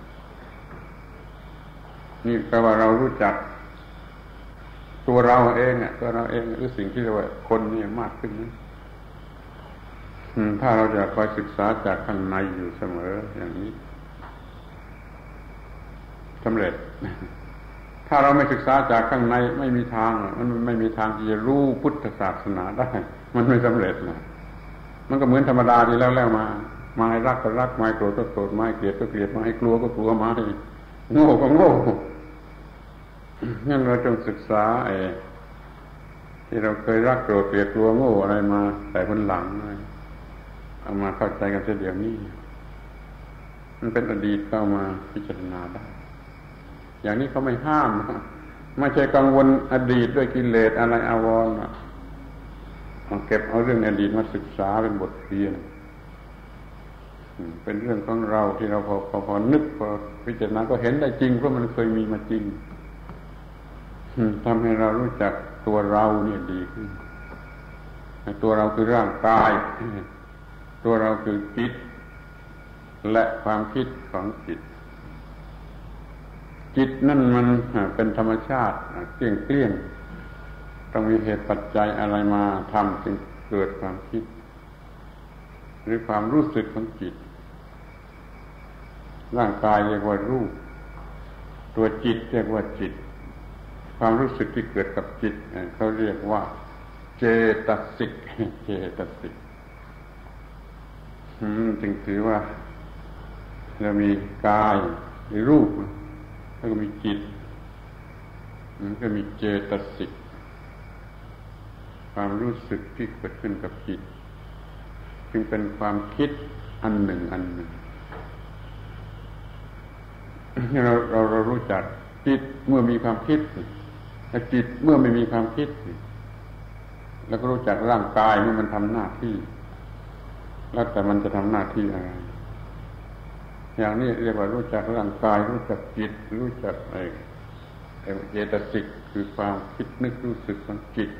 นี่แปลว่าเรารู้จักตัวเราเองตัวเราเองหรือสิ่งที่เรียกว่าคนนี่มากขึ้นนะถ้าเราจะคอยศึกษาจากข้างในอยู่เสมออย่างนี้สำเร็จถ้าเราไม่ศึกษาจากข้างในไม่มีทางมันไม่มีทางที่จะรู้พุทธศาสนาได้มันไม่สำเร็จนะมันก็เหมือนธรรมดาที่แล้วมาให้รักก็รักมาให้โกรธก็โกรธมาให้เกลียดก็เกลียดมาให้กลัวก็กลัวมาให้โง่ก็โง่งั้นเราจงศึกษาที่เราเคยรักโกรธเกลียดกลัวโง่อะไรมาแต่คนหลังเอามาเข้าใจกันเสียเดี๋ยวนี้มันเป็นอดีตเข้ามาพิจารณาได้อย่างนี้เขาไม่ห้ามไม่ใช่กังวลอดีตด้วยกิเลสอะไรอาวรณ์เก็บเอาเรื่องอดีตมาศึกษาเป็นบทเรียนเป็นเรื่องของเราที่เราพอนึกพอพิจารณาก็เห็นได้จริงเพราะมันเคยมีมาจริงทำให้เรารู้จักตัวเราเนี่ยดีขึ้นตัวเราคือร่างกายตัวเราคือจิตและความคิดของจิตนั่นมันเป็นธรรมชาติเกลี้ยงต้องมีเหตุปัจจัยอะไรมาทำจึงเกิดความคิดหรือความรู้สึกของจิตร่างกายเรียกว่ารูปตัวจิตเรียกว่าจิตความรู้สึกที่เกิดกับจิตเขาเรียกว่าเจตสิกจึงถือว่าเรามีกายหรือรูปแล้วก็มีจิตก็มีเจตสิกความรู้สึกที่เกิดขึ้นกับจิตจึงเป็นความคิดอันหนึ่งเรารู้จักจิตเมื่อมีความคิดและจิตเมื่อไม่มีความคิดแล้วก็รู้จักร่างกายเมื่อมันทำหน้าที่แล้วแต่มันจะทำหน้าที่อะไรอย่างนี้เรียกว่ารู้จักร่างกายรู้จักจิตรู้จักเจตสิกคือความคิดนึกรู้สึกของจิต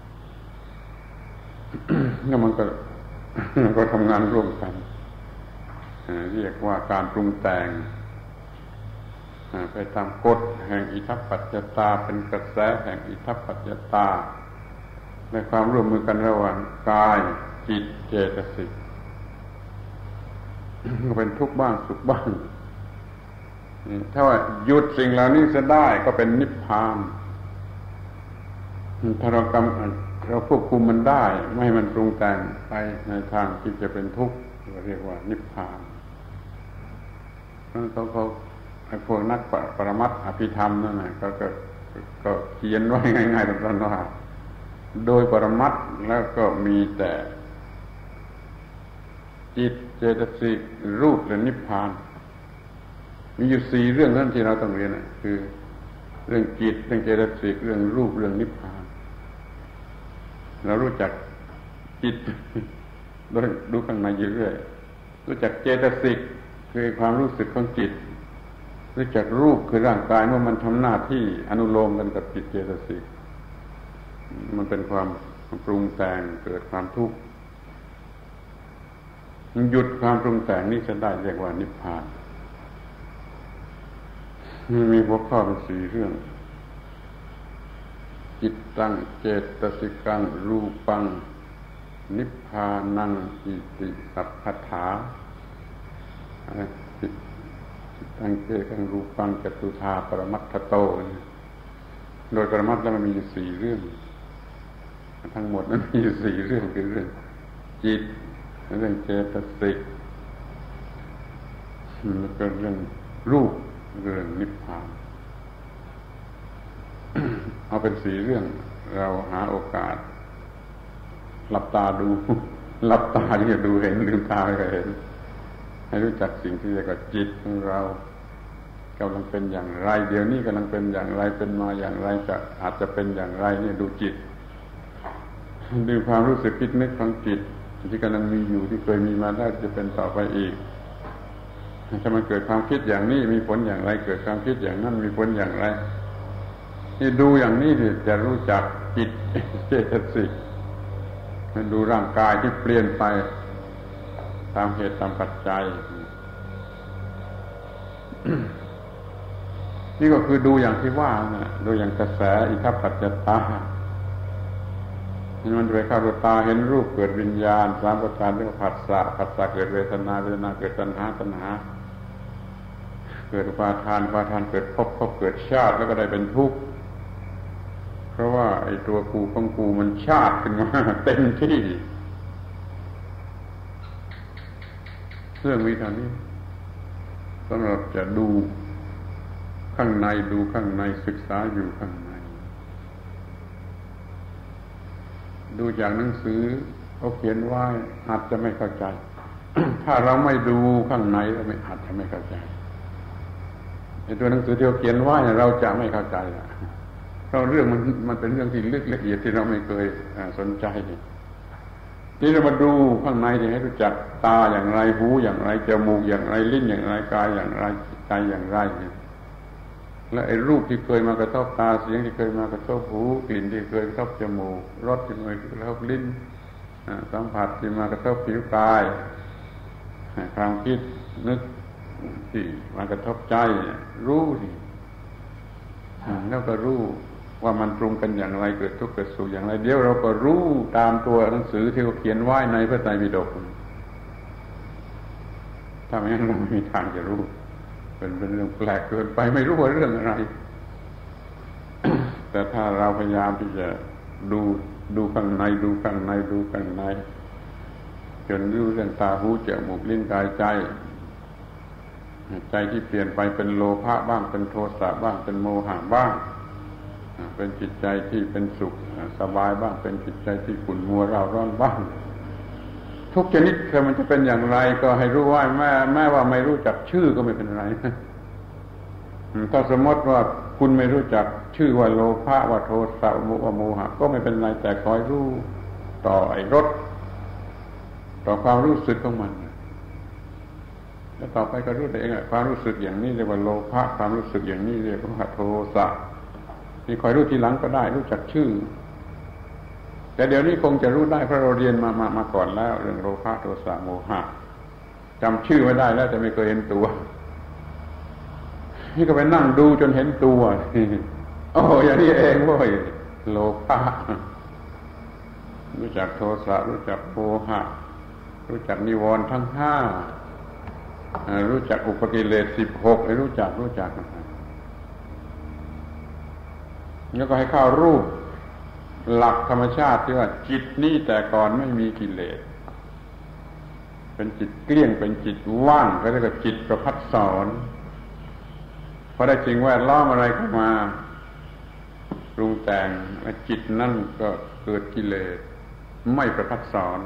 แล้วมันก็ทำงานร่วมกันเรียกว่าการปรุงแต่งไปตามกฎแห่งอิทัปปัจจตาเป็นกระแสแห่งอิทัปปัจจตาในความร่วมมือกันระหว่างกายจิตเจตสิกก็เป็นทุกข์บ้างสุขบ้างถ้าว่าหยุดสิ่งเหล่านี้จะได้ก็เป็นนิพพานถ้าเราควบคุมมันได้ไม่ให้มันปรุงแต่งไปในทางที่จะเป็นทุกข์เรียกว่านิพพานนั่นเขาไอ้พวกนักปรมัตถ์อภิธรรมนั่นน่ะก็เขียนไว้ง่ายๆตรงนั้นว่าโดยปรมัตถ์แล้วก็มีแต่จิตเจตสิกรูปและนิพพานมีอยู่สี่เรื่องนั้นที่เราต้องเรียนคือเรื่องจิตเรื่องเจตสิกเรื่องรูปเรื่องนิพพานเรารู้จักจิตโดยดูข้างในอยู่เรื่อยรู้จักเจตสิกคือความรู้สึกของจิตรู้จักรูปคือร่างกายเมื่อมันทำหน้าที่อนุโลมกันกับจิตเจตสิกมันเป็นความปรุงแต่งเกิดความทุกข์หยุดความปรุงแต่งนี้จะได้เรียกว่านิพพานมีหัวข้อเป็นสี่เรื่องจิตตังเจตสิกังรูปังนิพพานังอิติสัพพถาจิตตังเจตตังรูปังจตุธาปรมัตถโตโดยปรมัตถ์แล้วมันมีอยู่สี่เรื่องทั้งหมดนั้นมีอยู่สี่เรื่องคือเรื่องจิตเรื่องเจตสิกแล้วก็เรื่องรูปเรื่องนิพพานเอาเป็นสี่เรื่องเราหาโอกาสหลับตาดูหลับตาที่จะดูเห็นลืมตาไม่เคยเห็นให้รู้จักสิ่งที่เรียกว่าจิตของเรากำลังเป็นอย่างไรเดี๋ยวนี้กำลังเป็นอย่างไรเป็นมาอย่างไรจะอาจจะเป็นอย่างไรเนี่ยดูจิตดูความรู้สึกคิดนึกของจิตที่กำลังมีอยู่ที่เคยมีมาได้จะเป็นต่อไปอีกถ้ามันเกิดความคิดอย่างนี้มีผลอย่างไรเกิดความคิดอย่างนั้นมีผลอย่างไรที่ดูอย่างนี้จะรู้จักจิตเจตสิกมันดูร่างกายที่เปลี่ยนไปตามเหตุตามปัจจัย นี่ก็คือดูอย่างที่ว่านะดูอย่างกระแสอิทัปปัจจตามันไปเข้าตาเห็นรูปเกิดวิญญาณสามประการเรียกว่าผัสสะเกิดเวทนาเวทนาเกิดตัณหาเกิดอุปาทานเกิดภพเกิดชาติแล้วก็ได้เป็นทุกข์เพราะว่าไอ้ตัวกูของกูมันชาติขึ้นมาเต็มที่เรื่องวิธีนี้สำหรับจะดูข้างในศึกษาอยู่ข้างในดูจากหนังสือเขาเขียนไว้อาจจะไม่เข้าใจ ถ้าเราไม่ดูข้างในเราอาจจะไม่เข้าใจไอ้ตัวหนังสือที่เขาเขียนไว้เราจะไม่เข้าใจเพราะเรื่องมันเป็นเรื่องที่ลึกละเอียดที่เราไม่เคยสนใจที่เรามาดูข้างในให้รู้จักตาอย่างไรหูอย่างไรจมูกอย่างไรลิ้นอย่างไรกายอย่างไรใจอย่างไรและไอ้รูปที่เคยมากระทบตาเสียงที่เคยมากระทบหูกลิ่นที่เคยกระทบจมูกรสที่เคยกระทบลิ้นสัมผัสที่มากระทบผิวกายความคิดนึกที่มากระทบใจรู้ดิแล้วก็รู้ว่ามันปรุงกันอย่างไรเกิดทุกข์เกิดสุขอย่างไรเดี๋ยวเราก็รู้ตามตัวหนังสือที่เขาเขียนไว้ในพระไตรปิฎกถ้าไม่งั้นเราไม่มีทางจะรู้เป็นเรื่องแปลกเกินไปไม่รู้ว่าเรื่องอะไร แต่ถ้าเราพยายามที่จะดูข้างในจนรู้เรื่องตาหูจมูกลิ้นกายใจที่เปลี่ยนไปเป็นโลภะบ้างเป็นโทสะบ้างเป็นโมหะบ้างเป็นจิตใจที่เป็นสุขสบายบ้างเป็นจิตใจที่ขุ่นมัวเร่าร้อนบ้างทุกชนิดคือมันจะเป็นอย่างไรก็ให้รู้ว่าแม้ว่าไม่รู้จักชื่อก็ไม่เป็นไรถ้าสมมติว่าคุณไม่รู้จักชื่อว่าโลภะว่าโทสะว่าโมหะก็ไม่เป็นไรแต่คอยรู้ต่อไอ้รสต่อความรู้สึกของมันแล้วต่อไปก็รู้ได้เองความรู้สึกอย่างนี้เรียกว่าโลภะความรู้สึกอย่างนี้เรียกว่าโทสะนี่คอยรู้ทีหลังก็ได้รู้จักชื่อแต่เดี๋ยวนี้คงจะรู้ได้เพราะเราเรียนมาก่อนแล้วเรื่องโลภะโทสะโมหะจำชื่อไว้ได้แล้วแต่ไม่เคยเห็นตัวนี่ก็ไปนั่งดูจนเห็นตัวโอ้อย่างนี้เองเว้ยโลภะรู้จักโทสะรู้จักโมหะรู้จักนิวรณ์ทั้งห้ารู้จักอุปกิเลส16รู้จักแล้วก็ให้เข้ารูปหลักธรรมชาติที่ว่าจิตนี่แต่ก่อนไม่มีกิเลสเป็นจิตเกลี้ยงเป็นจิตว่างก็เรียกว่าจิตประภัสสรพอได้สิ่งแวดล้อมอะไรเข้ามาปรุงแต่งและจิตนั่นก็เกิดกิเลสไม่ประภัสสร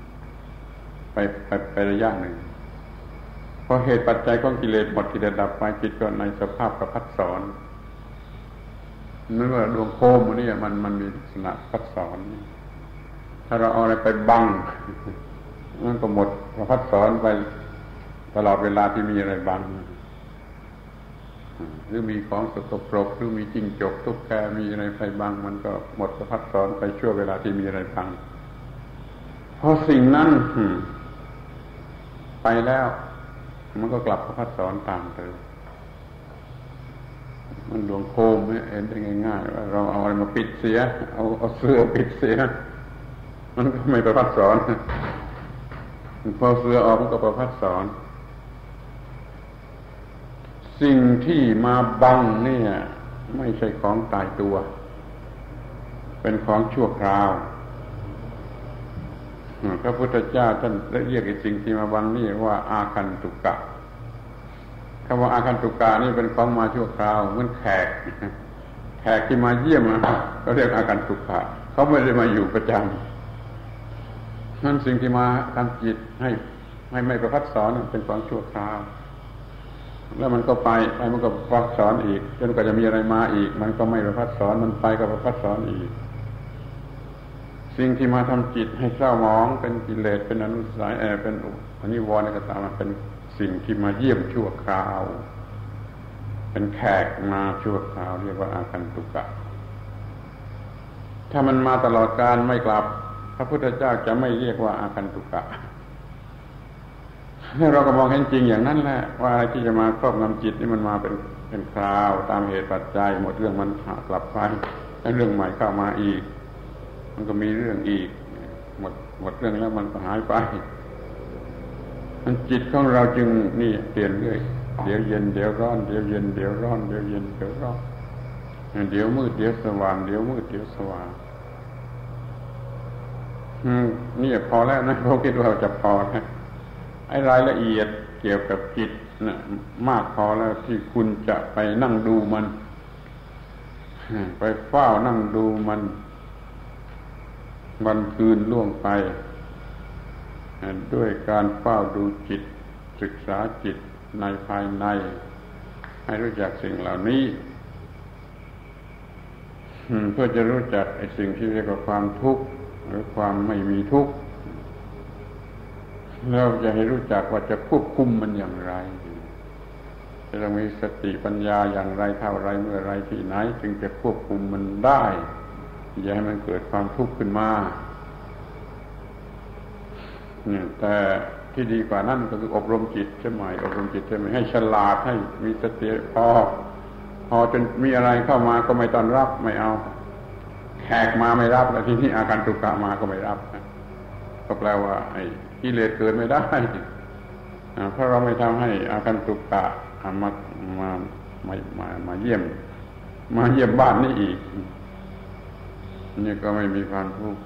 ไประยะหนึ่งพอเหตุปัจจัยของกิเลสหมดกิเลสดับไปจิตก็ในสภาพประภัสสรนั่นว่าดวงโคมนี่มันมีลักษณะประภัสสรถ้าเราเอาอะไรไปบังมันก็หมดประภัสสรไปตลอดเวลาที่มีอะไรบังหรือมีของสกปรกหรือมีจิ้งจกตุ๊กแกมีอะไรไปบังมันก็หมดประภัสสรไปชั่วเวลาที่มีอะไรบังพอสิ่งนั้นไปแล้วมันก็กลับประภัสสรตามเดิมมันดวงโคมเห็นได้ง่ายๆว่าเราเอาอะไรมาปิดเสียเอาเสื้อปิดเสียมันก็ไม่ประภัสสรพอเสื้อออกมันก็ประภัสสรสิ่งที่มาบังเนี่ยไม่ใช่ของตายตัวเป็นของชั่วคราวพระพุทธเจ้าท่านเรียกไอ้สิ่งที่มาบังนี่ว่าอาคันตุกะคำว่าอาคันตุกะนี่เป็นของมาชั่วคราวเหมือนแขกที่มาเยี่ยมก็เรียกอาคันตุกะเขาไม่ได้มาอยู่ประจำนั่นสิ่งที่มาทำจิตให้ไม่ประภัสสรเป็นของชั่วคราวแล้วมันก็ไปมันก็ประภัสสรอีกจนกว่าจะมีอะไรมาอีกมันก็ไม่ประภัสสรมันไปก็ประภัสสรอีกสิ่งที่มาทำจิตให้เศร้าหมองเป็นกิเลสเป็นอนุสัยเป็นอนิวรณ์ก็ตามมันเป็นสิ่งที่มาเยี่ยมชั่วคราวเป็นแขกมาชั่วคราวเรียกว่าอาคันตุกะถ้ามันมาตลอดกาลไม่กลับพระพุทธเจ้าจะไม่เรียกว่าอาคันตุกะเราก็มองเห็นจริงอย่างนั้นแหละว่าอะไรที่จะมาครอบงำจิตนี่มันมาเป็นคราวตามเหตุปัจจัยหมดเรื่องมันกลับไปแล้วเรื่องใหม่เข้ามาอีกมันก็มีเรื่องอีกหมดเรื่องแล้วมันก็หายไปมันจิตของเราจึงนี่เปลี่ยนเรื่อยเดี๋ยวเย็นเดี๋ยวร้อนเดี๋ยวเย็นเดี๋ยวร้อนเดี๋ยวเย็นเดี๋ยวร้อนเดี๋ยวมืดเดี๋ยวสว่างเดี๋ยวมืดเดี๋ยวสว่างนี่พอแล้วนะเราคิดว่าจะพอแล้วไอ้รายละเอียดเกี่ยวกับจิตนะมากพอแล้วที่คุณจะไปนั่งดูมันไปเฝ้านั่งดูมันวันคืนล่วงไปด้วยการเฝ้าดูจิตศึกษาจิตในภายในให้รู้จักสิ่งเหล่านี้เพื่อจะรู้จักไอ้สิ่งที่เรียกว่าความทุกข์หรือความไม่มีทุกข์เราจะให้รู้จักว่าจะควบคุมมันอย่างไรจะต้องมีสติปัญญาอย่างไรเท่าไรเมื่อไรที่ไหนจึงจะควบคุมมันได้อย่าให้มันเกิดความทุกข์ขึ้นมาแต่ที่ดีกว่านั้นก็คืออบรมจิตใช่ไหมอบรมจิตใช่ไหมให้ฉลาดให้มีสติพอจนมีอะไรเข้ามาก็ไม่ต้อนรับไม่เอาแขกมาไม่รับแล้วทีนี้อาการตุกะมาก็ไม่รับก็แปลว่าไอ้กิเลสเกิดไม่ได้เพราะเราไม่ทำให้อาการตุกะมาเยี่ยมบ้านนี่อีกนี่ก็ไม่มีความทุกข์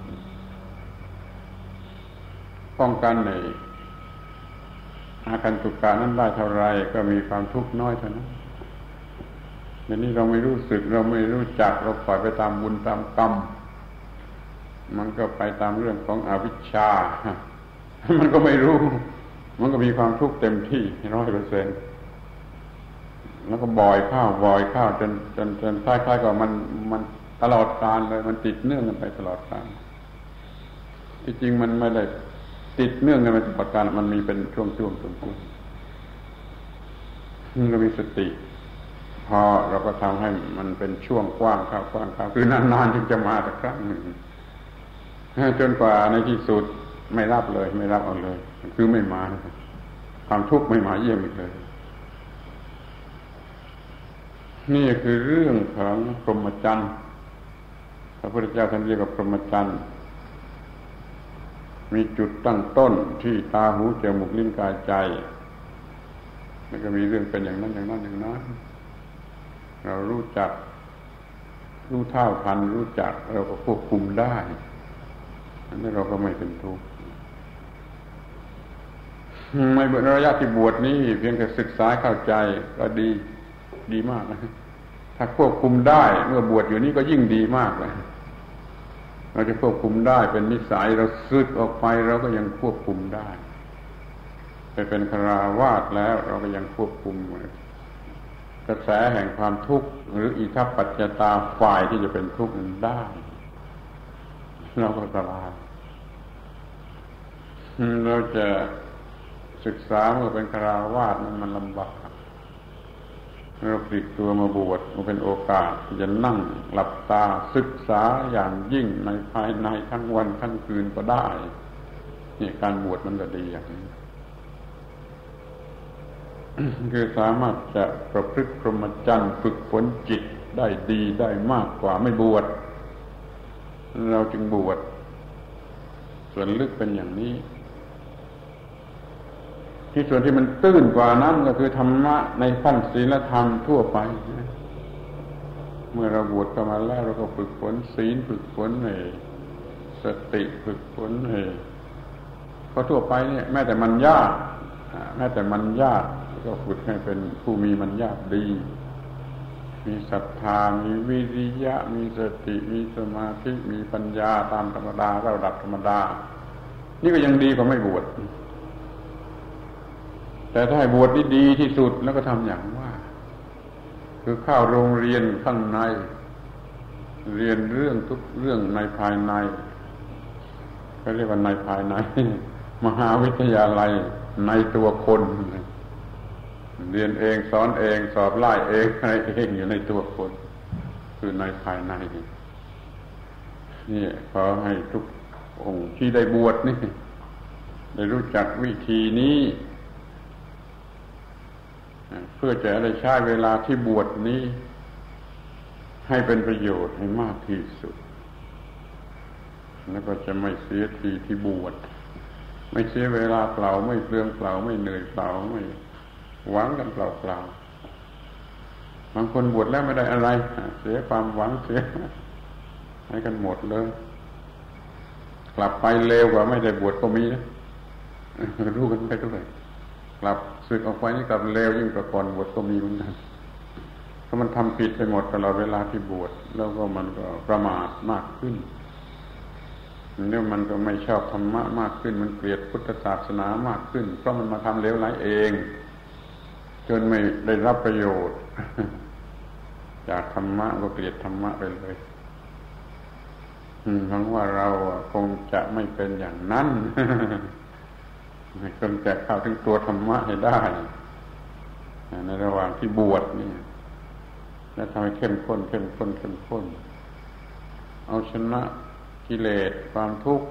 ป้องกันในอาการตุกะนั้นได้เท่าไรก็มีความทุกข์น้อยเท่านั้นเดี๋ยวนี้เราไม่รู้สึกเราไม่รู้จักเราปล่อยไปตามบุญตามกรรมมันก็ไปตามเรื่องของอวิชชามันก็ไม่รู้ มันก็มีความทุกข์เต็มที่100%แล้วก็บ่อยข้าวจนคล้ายๆกับมันตลอดกาลเลยมันติดเนื่องกันไปตลอดกาลที่จริงมันไม่ได้ติดเนื่องกันไปตลอดกาลมันมีเป็นช่วงมันก็มีสติพอเราก็ทำให้มันเป็นช่วงกว้างข้าวคือนานๆจึงจะมาสักครั้งหนึ่งจนกว่าในที่สุดไม่รับเอาเลยคือไม่มาความทุกข์ไม่มาเยี่ยมอีกเลยนี่คือเรื่องของพรหมจรรย์พระพุทธเจ้าท่านเรียกว่าพรหมจรรย์มีจุดตั้งต้นที่ตาหูจมูกลิ้นกายใจแล้วก็มีเรื่องเป็นอย่างนั้นเรารู้จักรู้เท่าทันรู้จักเราก็ควบคุมได้อันนี้เราก็ไม่เป็นทุกข์ในระยะที่บวชนี้เพียงแต่ศึกษาเข้าใจก็ดีมากนะถ้าควบคุมได้เมื่อบวชอยู่นี่ก็ยิ่งดีมากเลยเราจะควบคุมได้เป็นนิสัยเราสึกออกไปเราก็ยังควบคุมได้ไปเป็นฆราวาสแล้วเราก็ยังควบคุมกระแสแห่งความทุกข์หรืออิทัปปัจจตาฝ่ายที่จะเป็นทุกข์นั้นได้เราก็สบายเราจะศึกษาเมื่อเป็นฆราวาสนั้นมันลำบากเราปลีกตัวมาบวชมันเป็นโอกาสที่จะนั่งหลับตาศึกษาอย่างยิ่งในภายในทั้งวันทั้งคืนก็ได้นี่การบวชมันก็ดีอย่างนี้ คือสามารถจะประพฤติพรหมจรรย์ฝึกฝนจิตได้ดีได้มากกว่าไม่บวชเราจึงบวชส่วนลึกเป็นอย่างนี้ที่ส่วนที่มันตื้นกว่านั้นก็คือธรรมะในขั้นศีลธรรมทั่วไปเมื่อเราบวชเข้ามาแล้วเราก็ฝึกฝนศีลฝึกฝนให้สติฝึกฝนให้ก็ทั่วไปเนี่ยแม้แต่มันยากก็ฝึกให้เป็นผู้มีมัญญาดีมีศรัทธามีวิริยะมีสติมีสมาธิมีปัญญาตามธรรมดาระดับธรรมดานี่ก็ยังดีกว่าไม่บวชแต่ถ้าให้บวชดีที่สุดแล้วก็ทำอย่างว่าคือเข้าโรงเรียนข้างในเรียนเรื่องทุกเรื่องในภายในเขาเรียกว่าในภายในมหาวิทยาลัยในตัวคนเรียนเองสอนเองสอบไล่เองอะไรเองอยู่ในตัวคนคือในภายในนี่ขอให้ทุกองค์ที่ได้บวชนี่ได้รู้จักวิธีนี้เพื่อจะได้ใช้เวลาที่บวชนี้ให้เป็นประโยชน์ให้มากที่สุดแล้วก็จะไม่เสียทีที่บวชไม่เสียเวลาเปล่าไม่เปลืองเปล่าไม่เหนื่อยเปล่าไม่หวังกันเปล่าบางคนบวชแล้วไม่ได้อะไรเสียความหวังเสียให้กันหมดเลยกลับไปเร็วกว่าไม่ได้บวชก็มีนะรู้กันไปด้วยกลับสึกออกไปนี่กลับเร็วยิ่งกว่าก่อนบวชก็มีเหมือนกันถ้ามันทำผิดไปหมดตลอดเวลาที่บวชแล้วก็มันก็ประมาทมากขึ้นแล้วมันก็ไม่ชอบธรรมะมากขึ้นมันเกลียดพุทธศาสนามากขึ้นเพราะมันมาทำเลวร้ายเองจนไม่ได้รับประโยชน์จากธรรมะก็เกลียดธรรมะไปเลยหวังว่าเราคงจะไม่เป็นอย่างนั้นจนแก่เข้าถึงตัวธรรมะให้ได้ในระหว่างที่บวชนี่และทำให้เข้มข้นเอาชนะกิเลสความทุกข์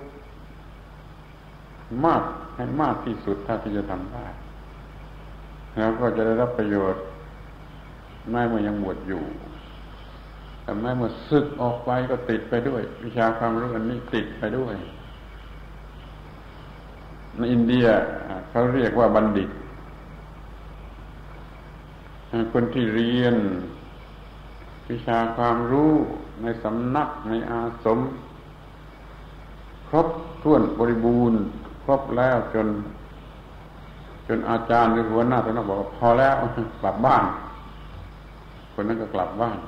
มากให้มากที่สุดเท่าที่จะทำได้แล้วก็จะได้รับประโยชน์แม้เมื่อยังบวชอยู่แต่แม้เมื่อสึกออกไปก็ติดไปด้วยวิชาความรู้อันนี้ติดไปด้วยในอินเดียเขาเรียกว่าบัณฑิตคนที่เรียนวิชาความรู้ในสำนักในอาสมครบถ้วนบริบูรณ์ครบแล้วจนอาจารย์หรือหัวหน้าสำนักบอกพอแล้วกลับบ้านคนนั้นก็กลับบ้าน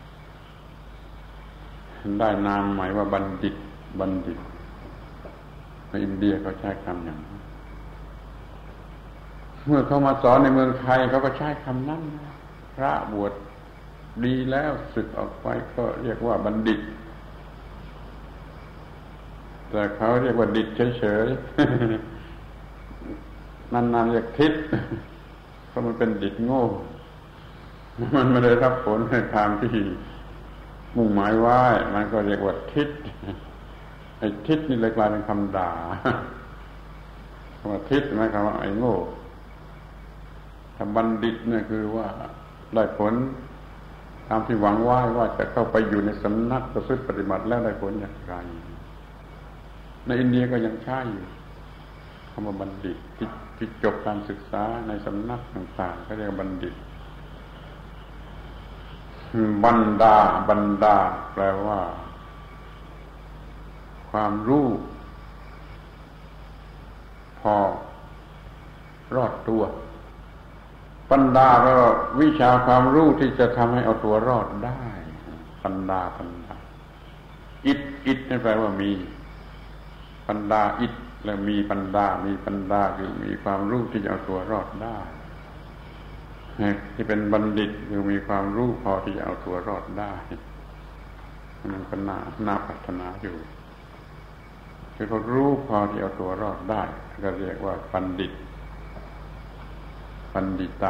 ได้นามใหม่ว่าบัณฑิตในอินเดียเขาใช้คำอย่างนี้เมื่อเขามาสอนในเมืองไทยเขาก็ใช้คำนั้นพระบวชดีแล้วสึกออกไปก็เรียกว่าบัณฑิตแต่เขาเรียกว่าดิษเฉยๆนานๆเรียกทิศเพราะมันเป็นดิษโง่มันไม่ได้รับผลในทางที่มุ่งหมายไว้มันก็เรียกว่าทิศไอ้ทิศนี่เลยกลายเป็นคำด่าคำว่าทิศหมายความว่าไอ้โง่ถ้าบัณฑิตเนี่ยคือว่าได้ผลตามที่หวังไว้ว่าจะเข้าไปอยู่ในสำนักประพฤติปฏิบัติแล้วได้ผลอย่างไรในอินเดียก็ยังใช้อยู่คำว่าบัณฑิตที่จบการศึกษาในสำนักต่างๆก็เรียกบัณฑิตบรรดาแปลว่าความรู้พอรอดตัวปัญญาก็วิชาความรู้ที่จะทำให้เอาตัวรอดได้ปัญญาอิทนั่นแปลว่ามีปัญญาอิทแล้วมีปัญญาคือมีความรู้ที่จะเอาตัวรอดได้ที่เป็นบัณฑิตคือมีความรู้พอที่จะเอาตัวรอดได้มันก็น่าปรารถนาอยู่คือเขารู้พอที่เอาตัวรอดได้ก็เรียกว่าบัณฑิตปัณฑิตะ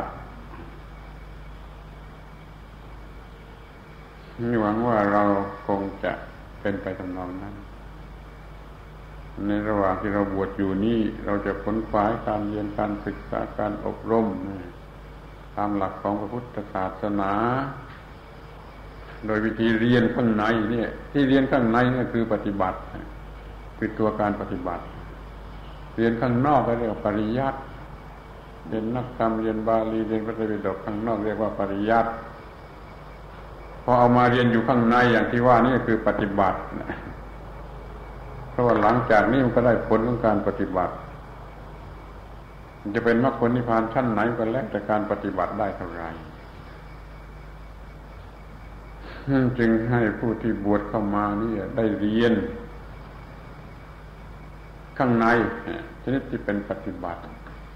นี่หวังว่าเราคงจะเป็นไปทำนองนั้นในระหว่างที่เราบวชอยู่นี่เราจะค้นคว้าการเรียนการศึกษาการอบรมตามหลักของพระพุทธศาสนาโดยวิธีเรียนข้างในเนี่ยที่เรียนข้างในนี่คือปฏิบัติคือตัวการปฏิบัติเรียนข้างนอกก็เรียกว่าปริยัติเรียนนักธรรมเรียนบาลีเรียนพระไตรปิฎกข้างนอกเรียกว่าปริยัติพอเอามาเรียนอยู่ข้างในอย่างที่ว่านี่คือปฏิบัติเพราะว่าหลังจากนี้มันก็ได้ผลของการปฏิบัติจะเป็นมรรคผลนิพพานชั้นไหนก็แล้วแต่การปฏิบัติได้เท่าไหร่จึงให้ผู้ที่บวชเข้ามานี่ได้เรียนข้างในชนิดที่เป็นปฏิบัติ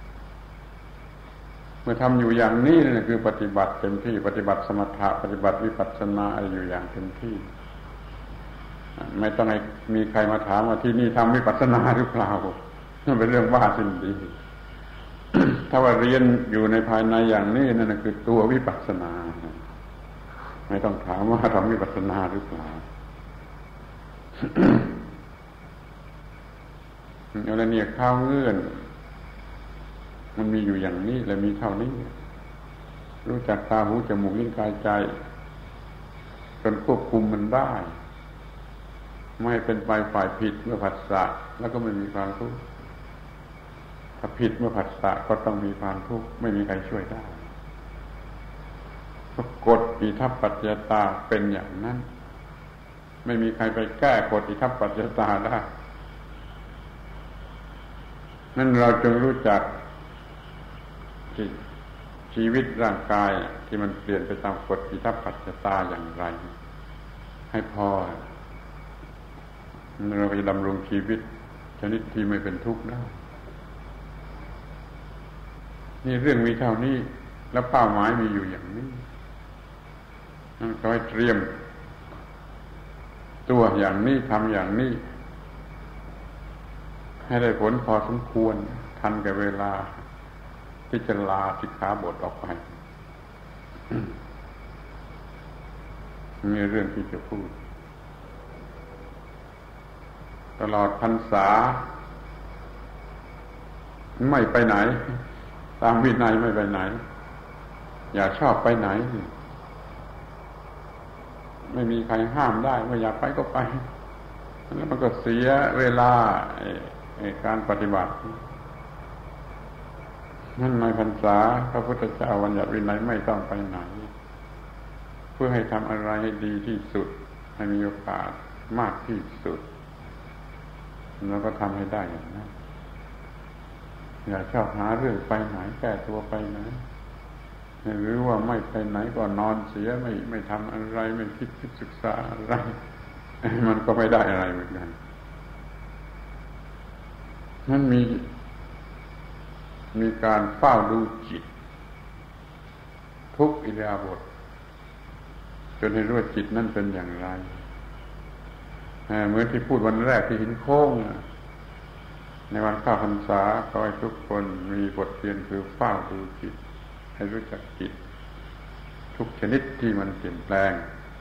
เมื่อทำอยู่อย่างนี้นี่คือปฏิบัติเต็มที่ปฏิบัติสมถะปฏิบัติวิปัสสนาอะไรอยู่อย่างเต็มที่ไม่ต้องให้มีใครมาถามว่าที่นี่ทำวิปัสสนาหรือเปล่านั่นเป็นเรื่องบ้าสิ้นดี ถ้าว่าเรียนอยู่ในภายในอย่างนี้นั่นคือตัววิปัสสนาไม่ต้องถามว่าทำวิปัสสนาหรือเปล่า อะไรเนี่ยข้าวเงื่อนมันมีอยู่อย่างนี้และมีเท่านี้รู้จักตาหูจมูกลิ้นกายใจจนควบคุมมันได้ไม่เป็นไปฝ่ายผิดเมื่อผัสสะแล้วก็ไม่มีความทุกข์ถ้าผิดเมื่อผัสสะก็ต้องมีความทุกข์ไม่มีใครช่วยได้กฎอิทัปปัจจยตาเป็นอย่างนั้นไม่มีใครไปแก้กฎอิทัปปัจจยตาได้นั่นเราจึงรู้จักชีวิตร่างกายที่มันเปลี่ยนไปตามกฎอิทัปปัจจยตาอย่างไรให้พอเราจะดำรงชีวิตชนิดที่ไม่เป็นทุกข์ได้นี่เรื่องมีเท่านี้แล้วเป้าหมายมีอยู่อย่างนี้นั่นก็ให้เตรียมตัวอย่างนี้ทำอย่างนี้ให้ได้ผลพอสมควรทันกับเวลาที่จะลาสิกขาบทออกไปมีเรื่องที่จะพูดตลอดพรรษาไม่ไปไหนตามวินัยไม่ไปไหนอย่าชอบไปไหนไม่มีใครห้ามได้ไม่อยากไปก็ไปแล้วมันก็เสียเวลาการปฏิบัตินั่นในพรรษาพระพุทธเจ้าบัญญัติวินัยไม่ต้องไปไหนเพื่อให้ทำอะไรให้ดีที่สุดให้มีโอกาสมากที่สุดแล้วก็ทำให้ได้อย่างนั้นอย่าชอบหาเรื่องไปไหนแก้ตัวไปไหนหรือว่าไม่ไปไหนก็นอนเสียไม่ทำอะไรไม่คิดศึกษาอะไรมันก็ไม่ได้อะไรเหมือนกันนั่นมีมีการเฝ้าดูจิตทุกอิริยาบถจนให้รู้ว่าจิตนั่นเป็นอย่างไรเหมือนที่พูดวันแรกที่หินโค้งในวันเข้าพรรษาขอให้ทุกคนมีบทเรียนคือเฝ้าดูจิตให้รู้จักจิตทุกชนิดที่มันเปลี่ยนแปลง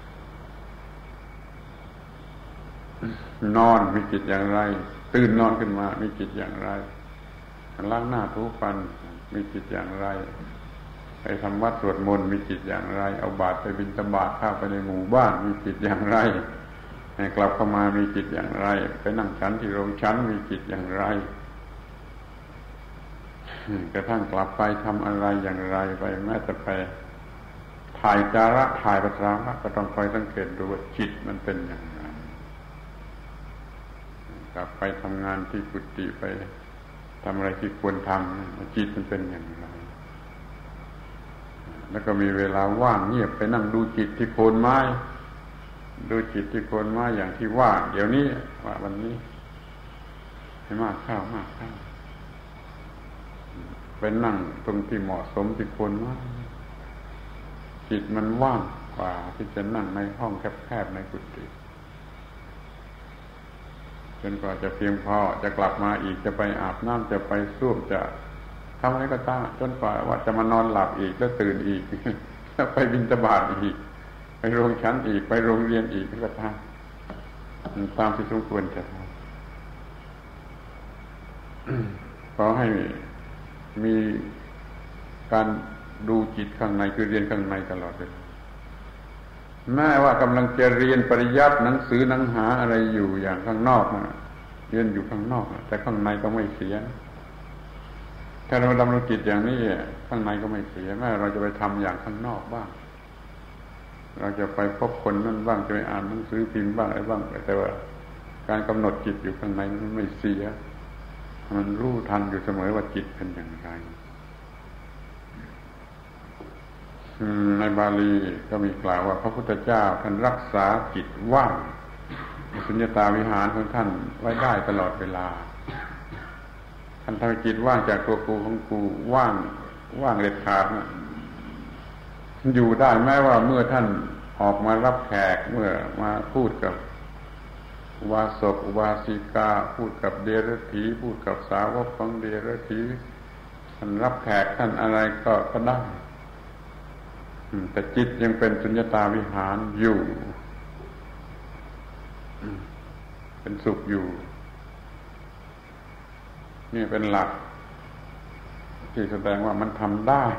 นอนมีจิตอย่างไรตื่นนอนขึ้นมามีจิตอย่างไรล้างหน้าถูฟันมีจิตอย่างไรไปทำวัดสวดมนต์มีจิตอย่างไรเอาบาตรไปบิณฑบาตเข้าไปในหมู่บ้านมีจิตอย่างไรกลับเข้ามามีจิตอย่างไรไปนั่งฉันที่โรงฉันมีจิตอย่างไรกระทั่งกลับไปทำอะไรอย่างไรไปแม้แต่ไปถ่ายจาระถ่ายปัสสาวะก็ต้องคอยสังเกตดูว่าจิตมันเป็นอย่างไรกลับไปทำงานที่กุฏิไปทำอะไรที่ควรทำจิตมันเป็นอย่างไรแล้วก็มีเวลาว่างเงียบไปนั่งดูจิตที่โคนไม้ดูจิตที่โคนไม้อย่างที่ว่าเดี๋ยวนี้ว่าวันนี้ให้มากเข้ามากเข้าไปนั่งตรงที่เหมาะสมที่โคนไม้จิตมันว่างกว่าที่จะนั่งในห้องแคบๆในกุฏิจนกว่าจะเพียงพอจะกลับมาอีกจะไปอาบน้ำจะไปส้วมจะทำอะไรก็ตามจนกว่าว่าจะมานอนหลับอีกแล้วตื่นอีกแล้วไปบิณฑบาตอีกไปโรงฉันอีกไปโรงเรียนอีกก็ตามที่สมควรจะทำขอให้มีการดูจิตข้างในคือเรียนข้างในตลอดเลยแม้ว่ากำลังจะเรียนปริยัติหนังสือหนังหาอะไรอยู่อย่างข้างนอกเรียนอยู่ข้างนอกแต่ข้างในก็ไม่เสียถ้าเราดำรงจิตอย่างนี้ข้างในก็ไม่เสียแม้เราจะไปทำอย่างข้างนอกบ้างเราจะไปพบคนนั่นบ้างจะไปอ่านหนังสือพิมพ์บ้างอะไรบ้างแต่ว่าการกำหนดจิตอยู่ข้างในมันไม่เสียมันรู้ทันอยู่เสมอว่าจิตเป็นอย่างไรในบาลีก็มีกล่าวว่าพระพุทธเจ้าท่านรักษาจิตว่างสุญญตาวิหารของท่านไว้ได้ตลอดเวลาท่านทำจิตว่างจากตัวกูของกูว่างเด็ดขาดนะอยู่ได้แม้ว่าเมื่อท่านออกมารับแขกเมื่อมาพูดกับอุบาสกอุบาสิกาพูดกับเดรัจฉีพูดกับสาวกของเดรัจฉีท่านรับแขกท่านอะไรก็ได้แต่จิตยังเป็นสุญญตาวิหารอยู่เป็นสุขอยู่นี่เป็นหลักที่แสดงว่ามันทำได้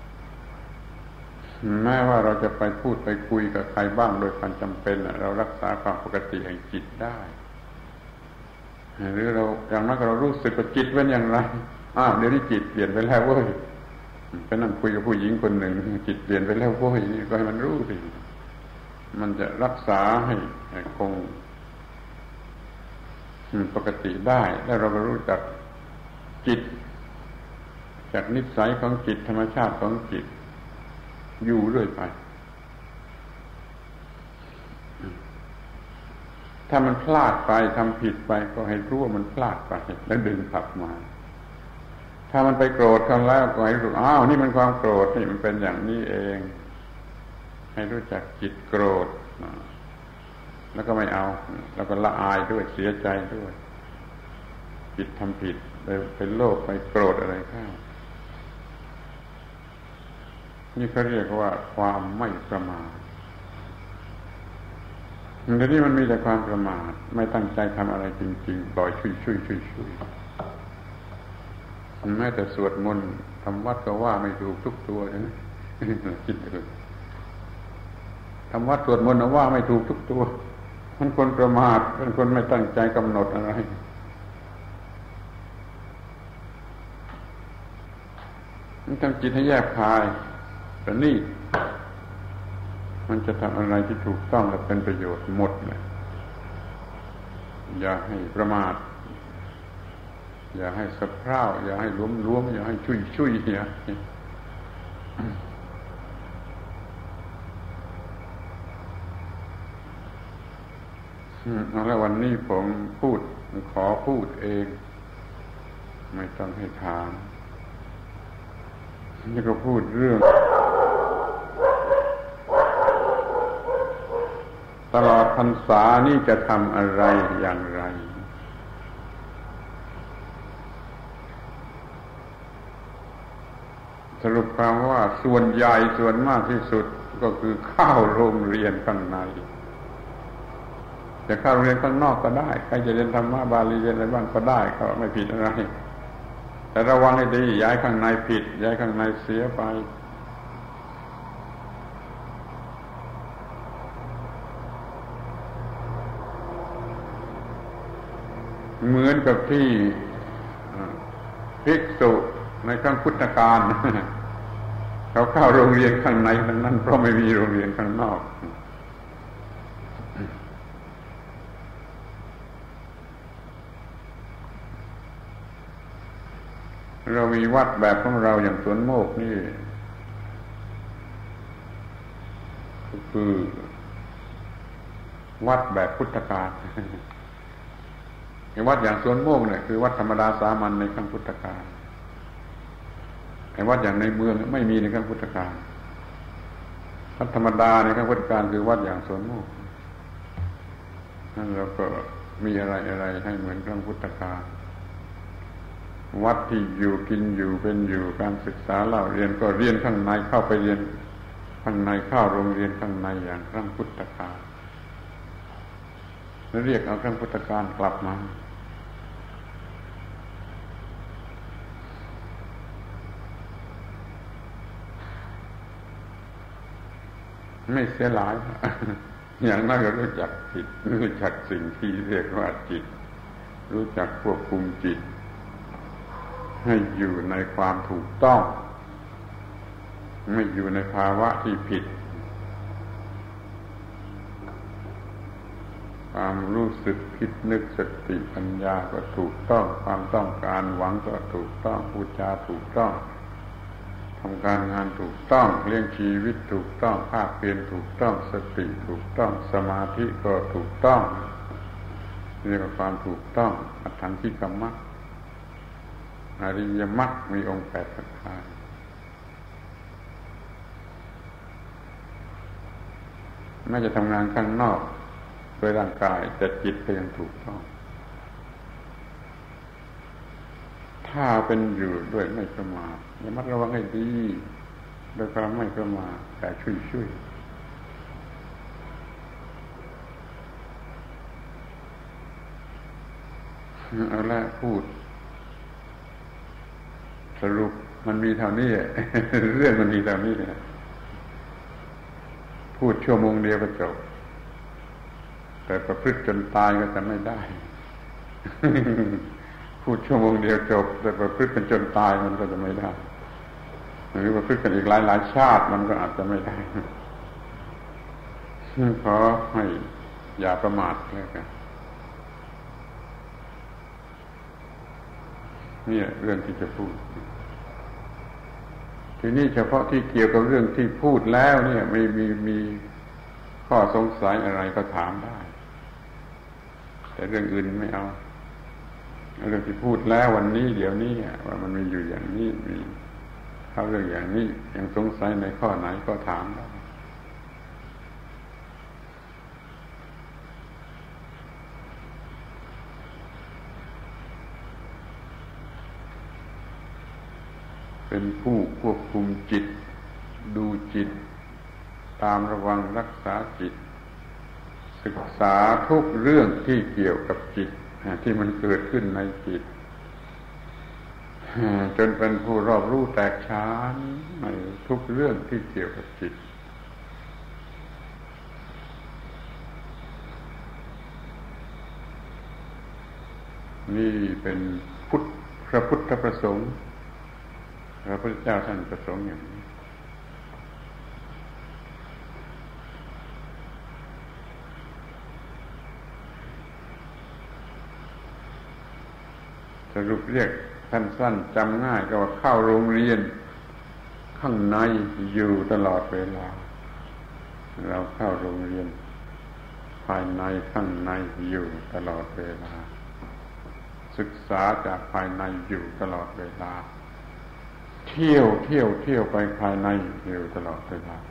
แม้ว่าเราจะไปพูดไปคุยกับใครบ้างโดยความจำเป็นเรารักษาความปกติแห่งจิตได้หรือเราอย่างนั้นเรารู้สึกว่าจิตเป็นอย่างไรเดี๋ยวนี้จิตเปลี่ยนไปแล้วเว้ยไปนั่งคุยกับผู้หญิงคนหนึ่งจิตเปลี่ยนไปแล้วเว้ยนี่ก็ให้มันรู้สิมันจะรักษาให้คงปกติได้แล้วเราก็รู้จักจิตจากนิสัยของจิตธรรมชาติของจิตอยู่เรื่อยไปถ้ามันพลาดไปทำผิดไปก็ให้รู้ว่ามันพลาดไปแล้วดึงกลับมาถ้ามันไปโกรธกันแล้วก็ให้รู้นี่มันความโกรธนี่มันเป็นอย่างนี้เองให้รู้จักจิตโกรธแล้วก็ไม่เอาแล้วก็ละอายด้วยเสียใจด้วยจิตทำผิดไปโลภไปโกรธอะไรข้าวนี่เขาเรียกว่าความไม่ประมาทเดี๋ยวนี้มันมีแต่ความประมาทไม่ตั้งใจทำอะไรจริงๆปล่อยชุยแม้แต่สวดมนต์ทำวัดก็ว่าไม่ถูกทุกตัวนะคิดดูทำวัดสวดมนต์ว่าไม่ถูกทุกตัวมันคนประมาทเป็นคนไม่ตั้งใจกำหนดอะไรมันทำจิตให้แยบคายแต่นี่มันจะทำอะไรที่ถูกต้องและเป็นประโยชน์หมดเลยอย่าให้ประมาทอย่าให้สะเพร่าอย่าให้ล้วมอย่าให้ชุยอย่าแล้ววันนี้ผมขอพูดเองไม่ต้องให้ถามนี่ก็พูดเรื่องตลอดพรรษานี่จะทำอะไรอย่างไรสรุปความว่าส่วนใหญ่ส่วนมากที่สุดก็คือเข้าโรงเรียนข้างในจะเข้าโรงเรียนข้างนอกก็ได้ใครจะเรียนธรรมะบาลีเรียนอะไรบ้างก็ได้ก็ไม่ผิดอะไรแต่ระวังให้ดีย้ายข้างในผิดย้ายข้างในเสียไปเหมือนกับที่ภิกษุในครั้งพุทธกาลเขาเข้าโรงเรียนข้างในทั้งนั้นเพราะไม่มีโรงเรียนข้างนอกเรามีวัดแบบของเราอย่างสวนโมกนี่ก็คือวัดแบบพุทธกาลวัดอย่างสวนโมกเนี่ยคือวัดธรรมดาสามัญในครั้งพุทธกาลไอ้วัดอย่างในเมืองไม่มีในครั้งพุทธกาลวัดธรรมดาในครั้งพุทธกาลคือวัดอย่างสวนโมกนั่นเราก็มีอะไรให้เหมือนครั้งพุทธกาลวัดที่อยู่กินอยู่เป็นอยู่การศึกษาเล่าเรียนก็เรียนข้างในเข้าไปเรียนข้างในเข้าโรงเรียนข้างในอย่างครั้งพุทธกาลแล้วเรียกเอาครั้งพุทธกาลกลับมาไม่เสียหลายอย่างน้อยก็รู้จักจิตรู้จักสิ่งที่เรียกว่าจิตรู้จักควบคุมจิตให้อยู่ในความถูกต้องไม่อยู่ในภาวะที่ผิดความรู้สึกคิดนึกสติปัญญาก็ถูกต้องความต้องการหวังก็ถูกต้องพูดจาถูกต้องทำการงานถูกต้องเลี้ยงชีวิตถูกต้องภาคเพียรถูกต้องสติถูกต้องสมาธิก็ถูกต้องเรียกว่าความถูกต้องอัตถังคิกมรรคอริยมรรคมีองค์8ประการแม้จะทำงานข้างนอกโดยร่างกายแต่จิตก็ยังถูกต้องถ้าเป็นอยู่ด้วยไม่ประมาทระมัดระวังให้ดีโดยความไม่ประมาทแต่ช่วยเอาละพูดสรุปมันมีเท่านี้ เรื่องมันมีเท่านี้พูดชั่วโมงเดียวก็จบแต่ประพฤติจนตายก็จะไม่ได้ พูดชั่วโมงเดียวจบแต่ประพฤติกันจนตายมันก็จะไม่ได้หรือประพฤติกันอีกหลายชาติมันก็อาจจะไม่ได้ขอให้อย่าประมาทแล้วกันนี่เรื่องที่จะพูดทีนี้เฉพาะที่เกี่ยวกับเรื่องที่พูดแล้วเนี่ยไม่มีข้อสงสัยอะไรก็ถามได้แต่เรื่องอื่นไม่เอาเรื่องที่พูดแล้ววันนี้เดี๋ยวนี้ว่ามันมีอยู่อย่างนี้มีเข้าเรื่องอย่างนี้ยังสงสัยในข้อไหนก็ถามได้เป็นผู้ควบคุมจิตดูจิตตามระวังรักษาจิตศึกษาทุกเรื่องที่เกี่ยวกับจิตที่มันเกิดขึ้นในจิตจนเป็นผู้รอบรู้แตกฉานในทุกเรื่องที่เกี่ยวกับจิตนี่เป็นพระพุทธประสงค์พระพุทธเจ้าท่านประสงค์อย่างนี้สรุปเรียกสั้นๆจำง่ายก็ว่าเข้าโรงเรียนข้างในอยู่ตลอดเวลาเราเข้าโรงเรียนภายในข้างในอยู่ตลอดเวลาศึกษาจากภายในอยู่ตลอดเวลาเที่ยวไปภายในอยู่ตลอดเวลา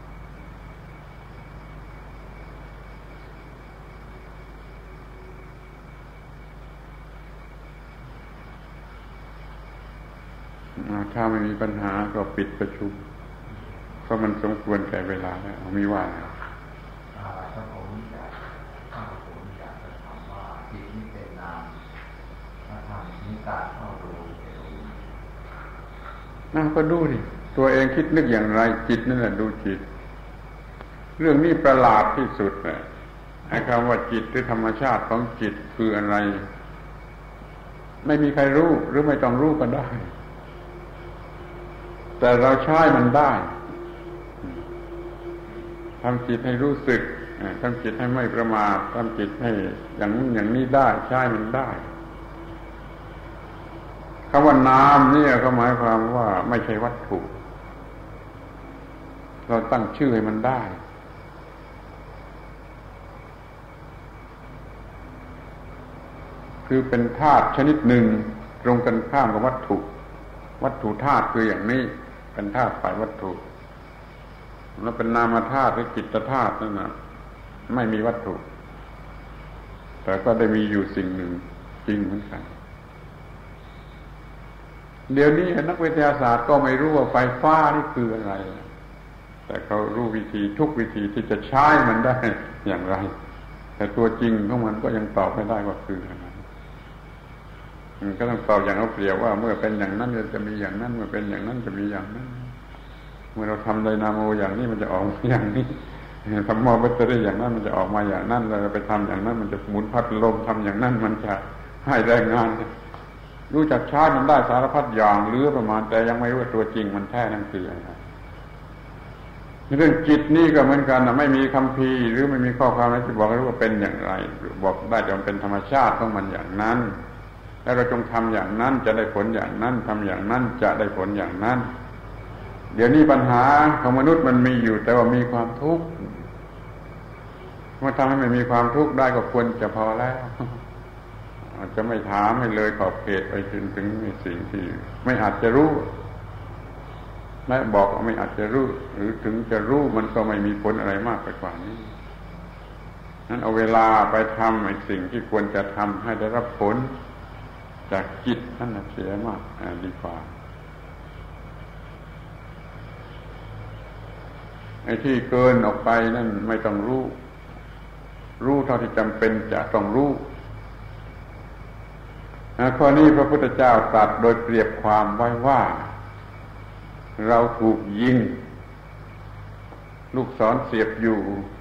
ถ้าไม่มีปัญหาก็ปิดประชุมเพราะมันสมควรแก่เวลาแล้วมีว่าถ้าผมอยากจะถามว่าจิตนี้เป็นนามถ้าทำนิการเข้าดูก็ดูดิตัวเองคิดนึกอย่างไรจิตนั่นแหละดูจิตเรื่องนี้ประหลาดที่สุดเลยไอ้คำว่าจิตหรือธรรมชาติของจิตคืออะไรไม่มีใครรู้หรือไม่ต้องรู้ก็ได้แต่เราใช้มันได้ทำจิตให้รู้สึกทำจิตให้ไม่ประมาททำจิตให้อย่างนู้นอย่างนี้ได้ใช้มันได้คำว่านามนี่ก็หมายความว่าไม่ใช่วัตถุเราตั้งชื่อให้มันได้คือเป็นธาตุชนิดหนึ่งตรงกันข้ามกับวัตถุธาตุคืออย่างนี้เป็นธาตุฝ่ายวัตถุแล้วเป็นนามธาตุหรือจิตธาตุนั่นนะไม่มีวัตถุแต่ก็ได้มีอยู่สิ่งหนึ่งจริงเหมือนกันเดี๋ยวนี้นักวิทยาศาสตร์ก็ไม่รู้ว่าไฟฟ้านี่คืออะไรแต่เขารู้วิธีทุกวิธีที่จะใช้มันได้อย่างไรแต่ตัวจริงของมันก็ยังตอบไม่ได้ว่าคืออะไรก็ต้องตอบอย่างเอาเปรียบว่าเมื่อเป็นอย่างนั้นจะมีอย่างนั้นเมื่อเป็นอย่างนั้นจะมีอย่างนั้นเมื่อเราทำไดนาโมอย่างนี้มันจะออกอย่างนี้ทำหม้อแบตเตอรี่อย่างนั้นมันจะออกมาอย่างนั้นเราไปทำอย่างนั้นมันจะหมุนพัดลมทำอย่างนั้นมันจะให้แรงงานรู้จักใช้มันได้สารพัดอย่างเหลือประมาณแต่ยังไม่รู้ว่าตัวจริงมันแท้นั่นคืออะไรเรื่องจิตนี่ก็เหมือนกันนะไม่มีคัมภีร์หรือไม่มีข้อความไหนที่บอกให้รู้ว่าเป็นอย่างไรบอกได้แต่มันเป็นธรรมชาติของมันอย่างนั้นแล้วเราจงทำอย่างนั้นจะได้ผลอย่างนั้นทำอย่างนั้นจะได้ผลอย่างนั้นเดี๋ยวนี้ปัญหาของมนุษย์มันมีอยู่แต่ว่ามีความทุกข์เมื่อทำให้มันมีความทุกข์ได้ก็ควรจะพอแล้วอาจจะไม่ถามให้เลยขอบเขตไปถึงสิ่งที่ไม่อาจจะรู้และบอกว่าไม่อาจจะรู้หรือถึงจะรู้มันก็ไม่มีผลอะไรมากไปกว่านี้นั้นเอาเวลาไปทำไอ้สิ่งที่ควรจะทำให้ได้รับผลจากจิตนั่นเสียมากดีกว่าไอ้ที่เกินออกไปนั่นไม่ต้องรู้เท่าที่จำเป็นจะต้องรู้ข้อนี้พระพุทธเจ้าตรัสโดยเปรียบความไว้ว่าเราถูกยิงลูกศรเสียบอยู่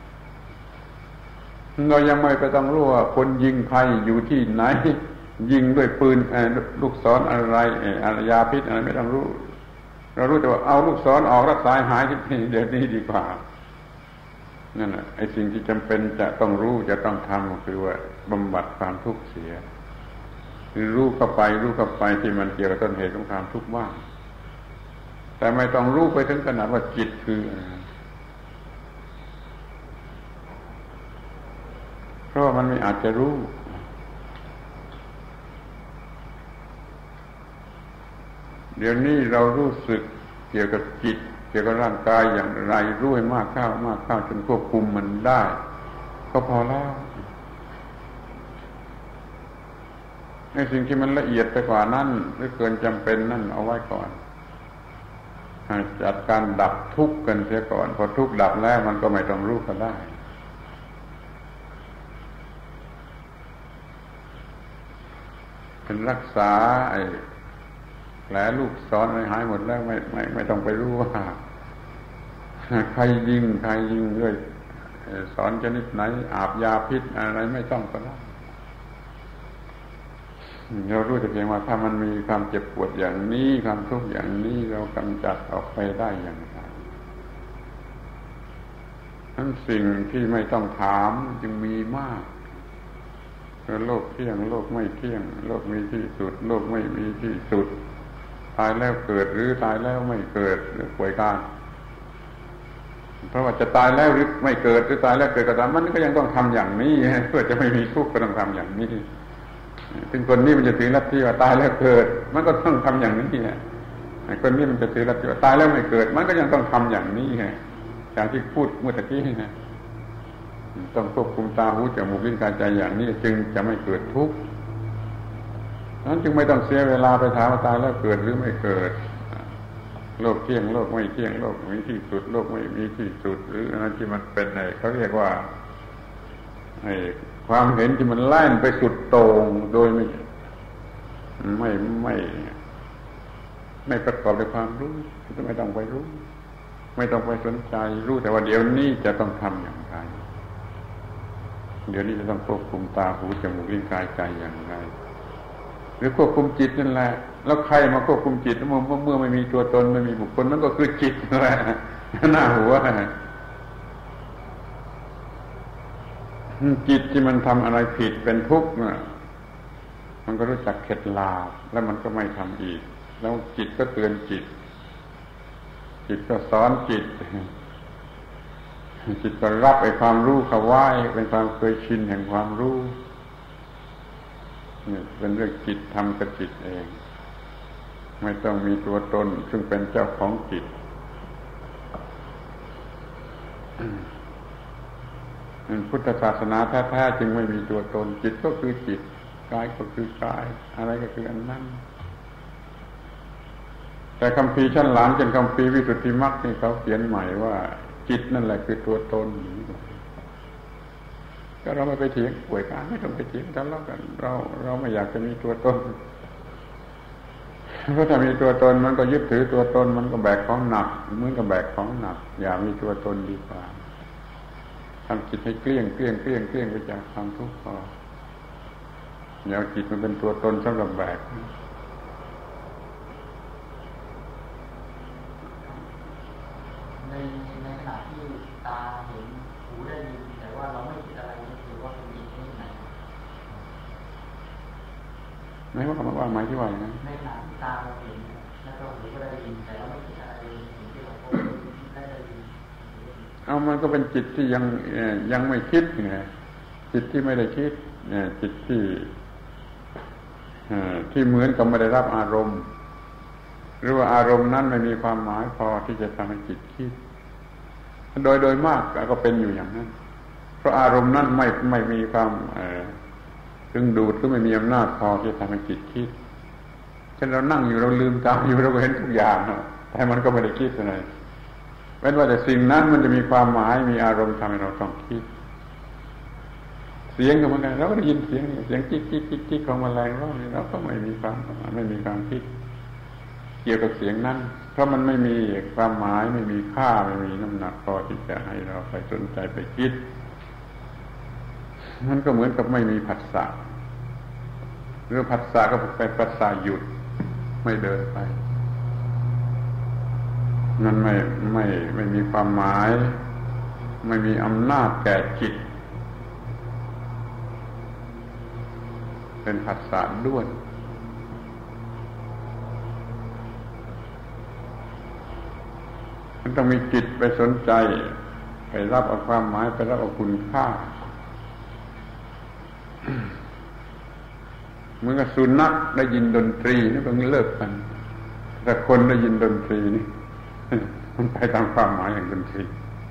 เรายังไม่ไปต้องรู้ว่าคนยิงใครอยู่ที่ไหนยิงด้วยปืนลูกศรอะไรยาพิษอะไรไม่ต้องรู้เรารู้แต่ว่าเอาลูกศรออกรักษาหายที่นี่เดี๋ยวนี้ดีกว่านั่นแหละไอ้สิ่งที่จำเป็นจะต้องรู้จะต้องทำคือว่าบำบัดความทุกข์เสียคือรู้เข้าไปที่มันเกี่ยวกับต้นเหตุของความทุกข์บ้างแต่ไม่ต้องรู้ไปถึงขนาดว่าจิตคือเพราะมันไม่อาจจะรู้เดี๋ยวนี้เรารู้สึกเกี่ยวกับจิตเกี่ยวกับร่างกายอย่างไรรู้ให้มากเข้าจนควบคุมมันได้ก็พอแล้วในสิ่งที่มันละเอียดไปกว่านั้นหรือเกินจำเป็นนั่นเอาไว้ก่อนจัดการดับทุกข์กันเสียก่อนพอทุกข์ดับแล้วมันก็ไม่ต้องรู้ก็ได้เป็นรักษาไอ้แผลลูกศรอะไรหายหมดแล้วไม่ต้องไปรู้ว่าใครยิงด้วยศรชนิดไหนอาบยาพิษอะไรไม่ต้องก็ได้เรารู้แต่เพียงว่าถ้ามันมีความเจ็บปวดอย่างนี้ความทุกข์อย่างนี้เรากำจัดออกไปได้อย่างไรทั้งสิ่งที่ไม่ต้องถามจึงมีมากโลกเที่ยงโลกไม่เที่ยงโลกมีที่สุดโลกไม่มีที่สุดตายแล้วเกิดหรือตายแล้วไม่เกิดหรือป่วยการเพราะว่าจะตายแล้วหรือไม่เกิดหรือตายแล้วเกิดก็ตามมันก็ยังต้องทำอย่างนี้เพื่อจะไม่มีทุกข์ก็ต้องทำอย่างนี้ถึงคนนี้มันจะถึงลัทธิว่าตายแล้วเกิดมันก็ต้องทำอย่างนี้ไอ้คนนี้มันจะถือรับตายแล้วไม่เกิดมันก็ยังต้องทำอย่างนี้ไงอย่างที่พูดเมื่อตะกี้นะต้องควบคุมตาหูจมูกลิ้นกายใจอย่างนี้จึงจะไม่เกิดทุกข์นั้นจึงไม่ต้องเสียเวลาไปถามว่าตายแล้วเกิดหรือไม่เกิดโลกเที่ยงโลกไม่เที่ยงโลกมีที่สุดโลกไม่มีที่สุดหรืออะไรที่มันเป็นเขาเรียกว่าไอ้ความเห็นที่มันไล่ไปสุดโต่งโดยไม่ประกอบด้วยความรู้ไม่ต้องไปรู้ไม่ต้องไปสนใจรู้แต่ว่าเดี๋ยวนี้จะต้องทำอย่างไรเดี๋ยวนี้จะต้องควบคุมตาหูจมูกลิ้นกายใจอย่างไรหรือควบคุมจิตนั่นแหละแล้วใครมาควบคุมจิตเมื่อไม่มีตัวตนไม่มีบุคคลนั่นก็คือจิตนั่นแหละหน้าหัวจิตที่มันทำอะไรผิดเป็นทุกข์มันก็รู้จักเข็ดหลาบแล้วมันก็ไม่ทำอีกแล้วจิตก็เตือนจิตก็สอนจิตก็รับไอ้ความรู้เข้าไว้เป็นความเคยชินแห่งความรู้นี่เป็นเรื่องจิตทำกับจิตเองไม่ต้องมีตัวตนซึ่งเป็นเจ้าของจิตพุทธศาสนาแท้ๆจึงไม่มีตัวตนจิตก็คือจิตกายก็คือกายอะไรก็คืออันนั้นแต่คัมภีร์ชั้นหลังเช่นคัมภีร์วิสุทธิมรรคนี่เขาเขียนใหม่ว่าจิตนั่นแหละคือตัวตนก็เราไม่ไปเถียงป่วยการไม่ต้องไปเถียงทะเลาะกันเราไม่อยากจะมีตัวตนเพราะถ้ามีตัวตนมันก็ยึดถือตัวตนมันก็แบกของหนักเหมือนกับแบกของหนักอย่ามีตัวตนดีกว่าทำจิตให้เกลี้ยงไปจากความทุกข์พออย่าเอาจิตมันเป็นตัวตนสำหรับแบกในขณะที่ตาเห็นหูได้ยินแต่ว่าเราไม่คิดอะไรนี่คือว่าเป็นจิตที่ไหนไม่ว่าคำว่าหมายที่ว่าอย่างนั้นในขณะที่ตาเราเห็นแล้วก็หูก็ได้ยินแต่เราไม่คิดอะไรสิ่งที่เราพบได้ยินมันก็เป็นจิตที่ยังไม่คิดไงจิตที่ไม่ได้คิดเนี่ยจิตที่เหมือนกับไม่ได้รับอารมณ์หรือว่าอารมณ์นั้นไม่มีความหมายพอที่จะทำให้จิตคิดโดยมากก็เป็นอยู่อย่างนั้นเพราะอารมณ์นั้นไม่มีความดึงดูดก็ไม่มีอำนาจพอที่จะทำให้จิตคิดเช่นเรานั่งอยู่เราลืมตาอยู่เราเห็นทุกอย่างแต่มันก็ไม่ได้คิดอะไรเว้นว่าแต่สิ่งนั้นมันจะมีความหมายมีอารมณ์ทำให้เราต้องคิดเสียงก็เหมือนกันเราก็ได้ยินเสียงจิ๊กของแมลงร้องนี่เราก็ไม่มีความคิดเกี่ยวกับเสียงนั้นเพราะมันไม่มีความหมายไม่มีค่าไม่มีน้ำหนักพอที่จะให้เราไปสนใจไปคิดมันก็เหมือนกับไม่มีผัสสะหรือผัสสะก็เป็นผัสสะหยุดไม่เดินไปนั่นไม่มีความหมายไม่มีอำนาจแก่จิตเป็นผัสสะด้วนมันต้องมีจิตไปสนใจไปรับเอาความหมายไปรับเอาคุณค่าเหมือนกับสุนัขได้ยินดนตรีนี่มันเลิกกันแต่คนได้ยินดนตรีนี่มันไปตามความหมายอย่างดนตรี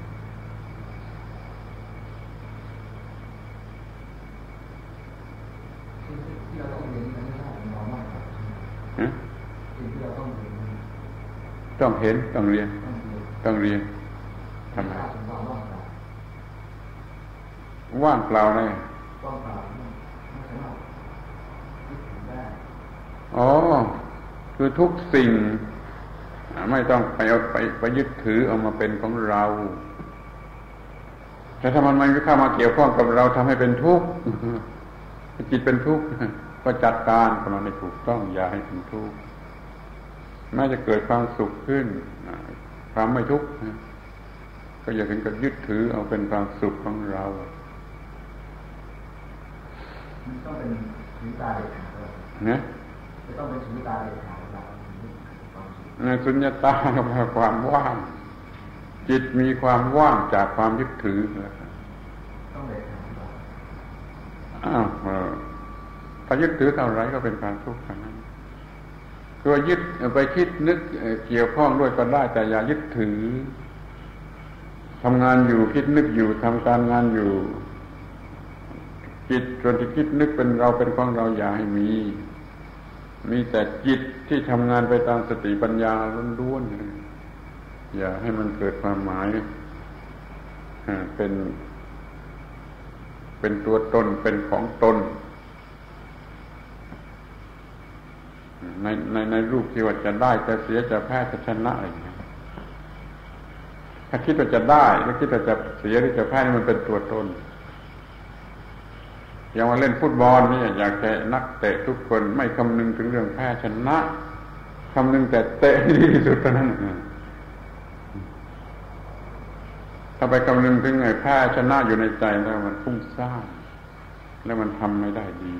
ที่เราต้องเรียนนั้นไม่ใช่เรามากสิ่งที่เราต้องเรียนต้องเห็นต้องเรียนทำไมว่างเปล่าเลยคือทุกสิ่งไม่ต้องไปยึดถือเอามาเป็นของเราแต่ถ้ามันไม่เข้ามาเกี่ยวข้องกับเราทำให้เป็นทุกข์จิตเป็นทุกข์ก็จัดการกับมันให้ถูกต้องอย่าให้เป็นทุกข์น่าจะเกิดความสุขขึ้นความไม่ทุกข์ก็อย่าถึงกับยึดถือเอาเป็นความสุขของเราต้องเป็นสุญญตาเด็ดขาดนะจะต้องเป็นสุญญตาเด็ดขาดสุญญตาก็แปลความว่างจิตมีความว่างจากความยึดถือต้องเด็ดขาดถ้ายึดถือเท่าไรก็เป็นความทุกข์เท่านั้นตัวยึดไปคิดนึกเกี่ยวข้องด้วยก็ได้แต่อย่ายึดถือทำงานอยู่คิดนึกอยู่ทำการงานอยู่จิตส่วนที่คิดนึกเป็นเราเป็นของเราอย่าให้มีแต่จิตที่ทำงานไปตามสติปัญญาล้วนๆอย่าให้มันเกิดความหมายเป็นตัวตนเป็นของตนในรูปที่ว่าจะได้จะเสียจะแพ้จะชนะอะไรอย่างเงี้ยถ้าคิดว่าจะได้แล้วคิดว่าจะเสียหรือจะแพ้นี่มันเป็นตัวตนอย่างว่าเล่นฟุตบอลนี่อยากจะนักเตะทุกคนไม่คำนึงถึงเรื่องแพ้ชนะคำนึงแต่เตะดีที่สุดเท่านั้นถ้าไปคำนึงถึงไอ้แพ้ชนะอยู่ในใจแล้วมันฟุ้งซ่านแล้วมันทำไม่ได้ดี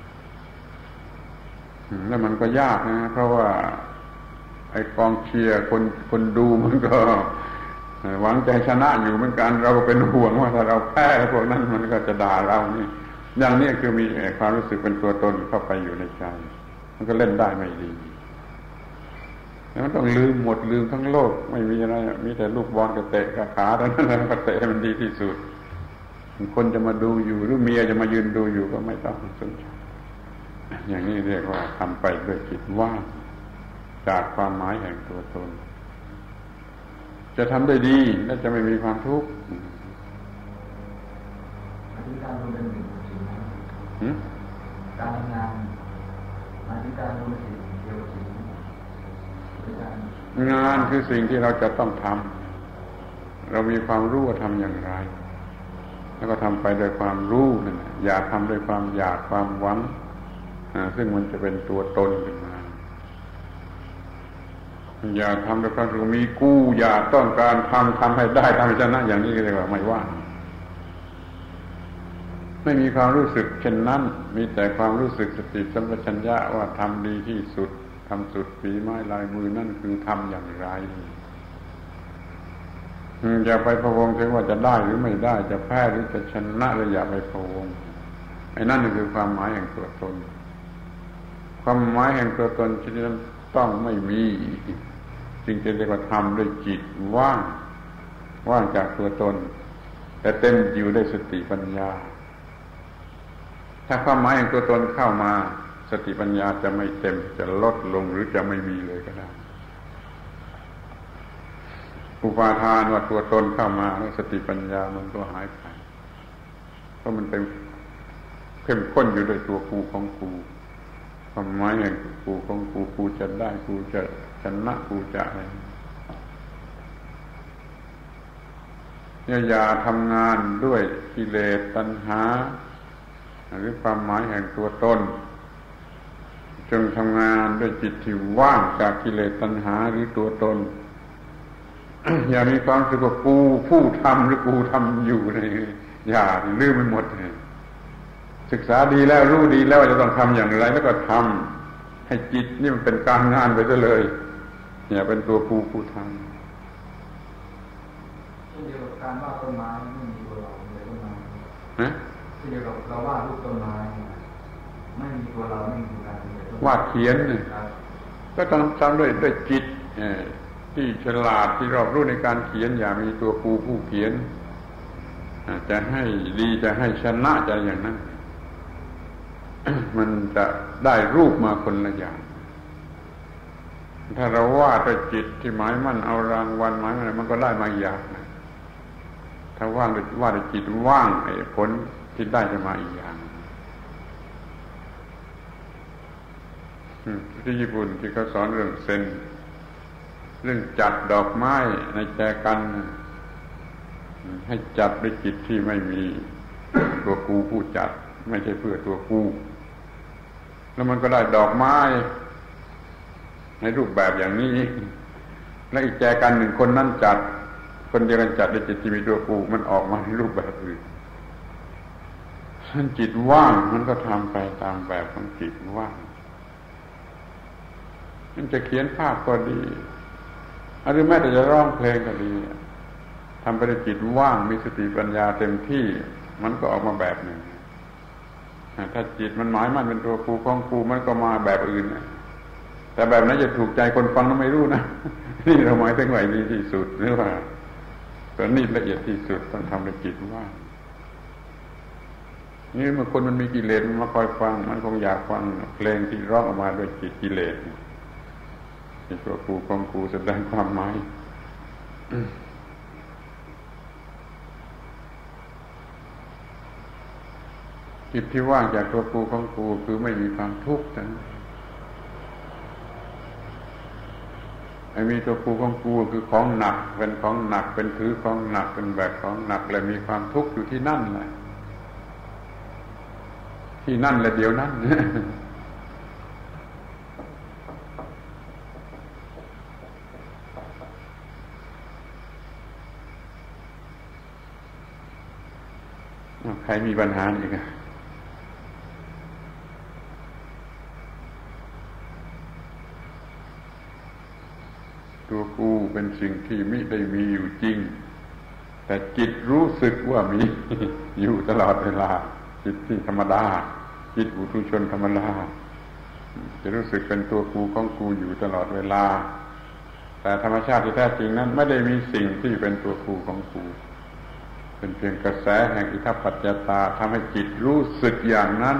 แล้วมันก็ยากนะเพราะว่าไอ้กองเชียร์คนดูมันก็หวังใจชนะอยู่เหมือนกันเราก็เป็นห่วงว่าถ้าเราแพ้พวกนั้นมันก็จะด่าเรานี่อย่างนี้คือมีความรู้สึกเป็นตัวตนเข้าไปอยู่ในใจมันก็เล่นได้ไม่ดีแล้วมันต้องลืมหมดลืมทั้งโลกไม่มีอะไรมีแต่ลูกบอลกับเตะกับขาเท่านั้นแล้วก็เตะมันดีที่สุดคนจะมาดูอยู่หรือเมียจะมายืนดูอยู่ก็ไม่ต้องสนใจอย่างนี้เรียกว่าทำไปด้วยจิตว่างจากความหมายแห่งตัวตนจะทำได้ดีและจะไม่มีความทุกข์การรวมเป็นหนึ่งจริงนะการทำงานการรวมเป็นเดียวจริงงานคือสิ่งที่เราจะต้องทำเรามีความรู้ว่าทำอย่างไรแล้วก็ทำไปด้วยความรู้นั่นแหละอย่าทำด้วยความอยากความหวังซึ่งมันจะเป็นตัวตนขึ้นมาอย่าทำด้วยความรู้มีกู้อย่าต้องการทำให้ได้ทำให้ชนะอย่างนี้เรียกว่าไม่ว่างไม่มีความรู้สึกเช่นนั้นมีแต่ความรู้สึกสติสัมปชัญญะว่าทำดีที่สุดทำสุดฝีไม้ลายมือนั่นคือทำอย่างไรอย่าไปพะวงถึงว่าจะได้หรือไม่ได้จะแพ้หรือจะชนะเลยอย่าไปพะวงไอ้นั่นคือความหมายแห่งตัวตนความหมายแห่งตัวตนชนิดนั้นต้องไม่มีจึงจะเรียกว่าทำด้วยจิตว่างจากตัวตนแต่เต็มอยู่ด้วยสติปัญญาถ้าความหมายแห่งตัวตนเข้ามาสติปัญญาจะไม่เต็มจะลดลงหรือจะไม่มีเลยก็ได้อุปาทานว่าตัวตนเข้ามาแล้วสติปัญญามันก็หายไปเพราะมันเป็นเข้มข้นอยู่ด้วยตัวกูของกูความหมายแห่งกูของกูจะได้กูจะชนะกูจะอะไรอย่าทำงานด้วยกิเลสตัณหาหรือความหมายแห่งตัวตนจงทำงานด้วยจิตที่ว่างจากกิเลสตัณหาหรือตัวตน อย่ามีความรู้สึกว่ากูผู้ทำหรือกูทำอยู่ในอย่าลืมมันหมดศึกษาดีแล้วรู้ดีแล้วว่าจะต้องทำอย่างไรแล้วก็ทำให้จิตนี่มันเป็นการงานไปซะเลยอย่าเป็นตัวกูผู้ทำเช่นเดียวกับการวาดต้นไม้ไม่มีตัวเราในต้นไม้เช่นเดียวกับเราวาดรูปต้นไม้ไม่มีตัวเราไม่มีการวาดเขียนนี่ก็ต้องทำด้วยจิตที่ฉลาดที่รอบรู้ในการเขียนอย่ามีตัวกูผู้เขียนจะให้ดีจะให้ชนะจะอย่างนั้น มันจะได้รูปมาคนละอย่างถ้าเราวาดด้วยจิตที่หมายมั่นเอารางวัลหมายอะไรมันก็ได้มาอย่างนะถ้าว่างด้วยวาดด้วยจิตว่างไอ้ผลที่ได้จะมาอีกอย่างที่ญี่ปุ่นที่เขาสอนเรื่องเซนเรื่องจัดดอกไม้ในแจกันให้จัดด้วยจิตที่ไม่มีตัวกูผู้จัดไม่ใช่เพื่อตัวกูแล้วมันก็ได้ดอกไม้ในรูปแบบอย่างนี้และอีกแจกันหนึ่งคนนั้นจัดคนเดียวกันจัดด้วยจิตที่มีตัวกูมันออกมาในรูปแบบอื่นจิตว่างมันก็ทำไปตามแบบของจิตว่างมันจะเขียนภาพก็ดีหรือแม้แต่จะร้องเพลงก็ดีทำไปด้วยจิตว่างมีสติปัญญาเต็มที่มันก็ออกมาแบบหนึ่งถ้าจิตมันหมายมันเป็นตัวกูของกูมันก็มาแบบอื่นแต่แบบนั้นจะถูกใจคนฟังก็ไม่รู้นะนี่เราหมายถึงว่าดีที่สุดหรือว่าตัวนี้ละเอียดที่สุดต้องทำให้จิตว่างนี่เมื่อคนมันมีกิเลสมันมาคอยฟังมันคงอยากฟังเพลงที่ร้องออกมาด้วยจิตกิเลสนี่ตัวกูของกูแสดงความหมายจิตที่ว่างจากตัวกูของกูคือไม่มีความทุกข์นั้นไอ้มีตัวกูของกูคือของหนักเป็นของหนักเป็นถือของหนักเป็นแบกของหนักและมีความทุกข์อยู่ที่นั่นแหละที่นั่นและเดี๋ยวนั้นใครมีปัญหาอีกตัวกูเป็นสิ่งที่มิได้มีอยู่จริงแต่จิตรู้สึกว่ามีอยู่ตลอดเวลาจิตที่ธรรมดาจิตปุถุชนธรรมดาจะรู้สึกเป็นตัวกูของกูอยู่ตลอดเวลาแต่ธรรมชาติที่แท้จริงนั้นไม่ได้มีสิ่งที่เป็นตัวกูของกูเป็นเพียงกระแสแห่งอิทธิปัจจตาทำให้จิตรู้สึกอย่างนั้น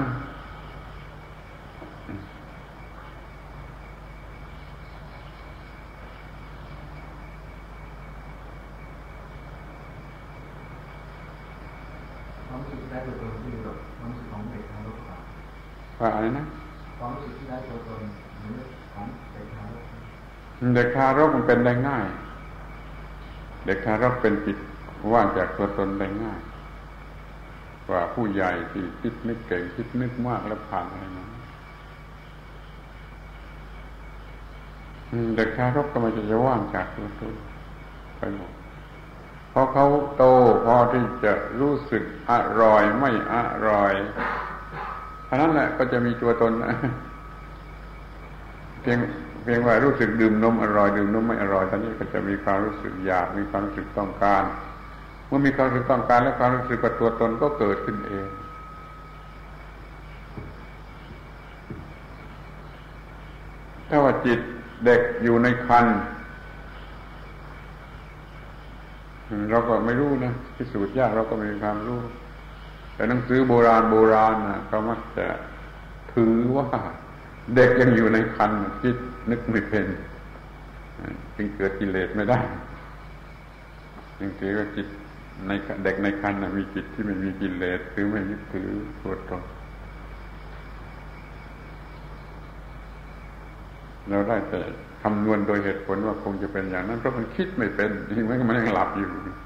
ว่าอะไรนะความรู้สึกที่ได้ตัวตนของเด็กทารกเด็กทารกมันเป็นได้ง่ายเด็กทารกเป็นจิตว่างจากตัวตนได้ง่ายกว่าผู้ใหญ่ที่คิดนึกเก่งคิดนึกมากแล้วผ่านอะไรมาเด็กทารกก็มันจะว่างจากตัวตนไปหมดพอเขาโตพอที่จะรู้สึกอร่อยไม่อร่อยเพราะนั้นแหละก็จะมีตัวตนเพียงว่ารู้สึกดื่มนมอร่อยดื่มนมไม่อร่อยตอนนี้ก็จะมีความรู้สึกอยากมีความรู้สึกต้องการเมื่อมีความรู้สึกต้องการและความรู้สึกว่าตัวตนก็เกิดขึ้นเองถ้าว่าจิตเด็กอยู่ในครรภ์เราก็ไม่รู้นะพิสูจน์ยากเราก็ไม่มีความรู้แต่หนังสือโบราณนะเขามักจะถือว่าเด็กยังอยู่ในครรภ์คิดนึกไม่เป็นจึงเกิดกิเลสไม่ได้จึงถือว่าจิตในเด็กในครรภ์มีจิตที่ไม่มีกิเลสคือไม่ยึดถือตัวตนเราได้แต่คำนวณโดยเหตุผลว่าคงจะเป็นอย่างนั้นเพราะมันคิดไม่เป็นมันยังหลับอยู่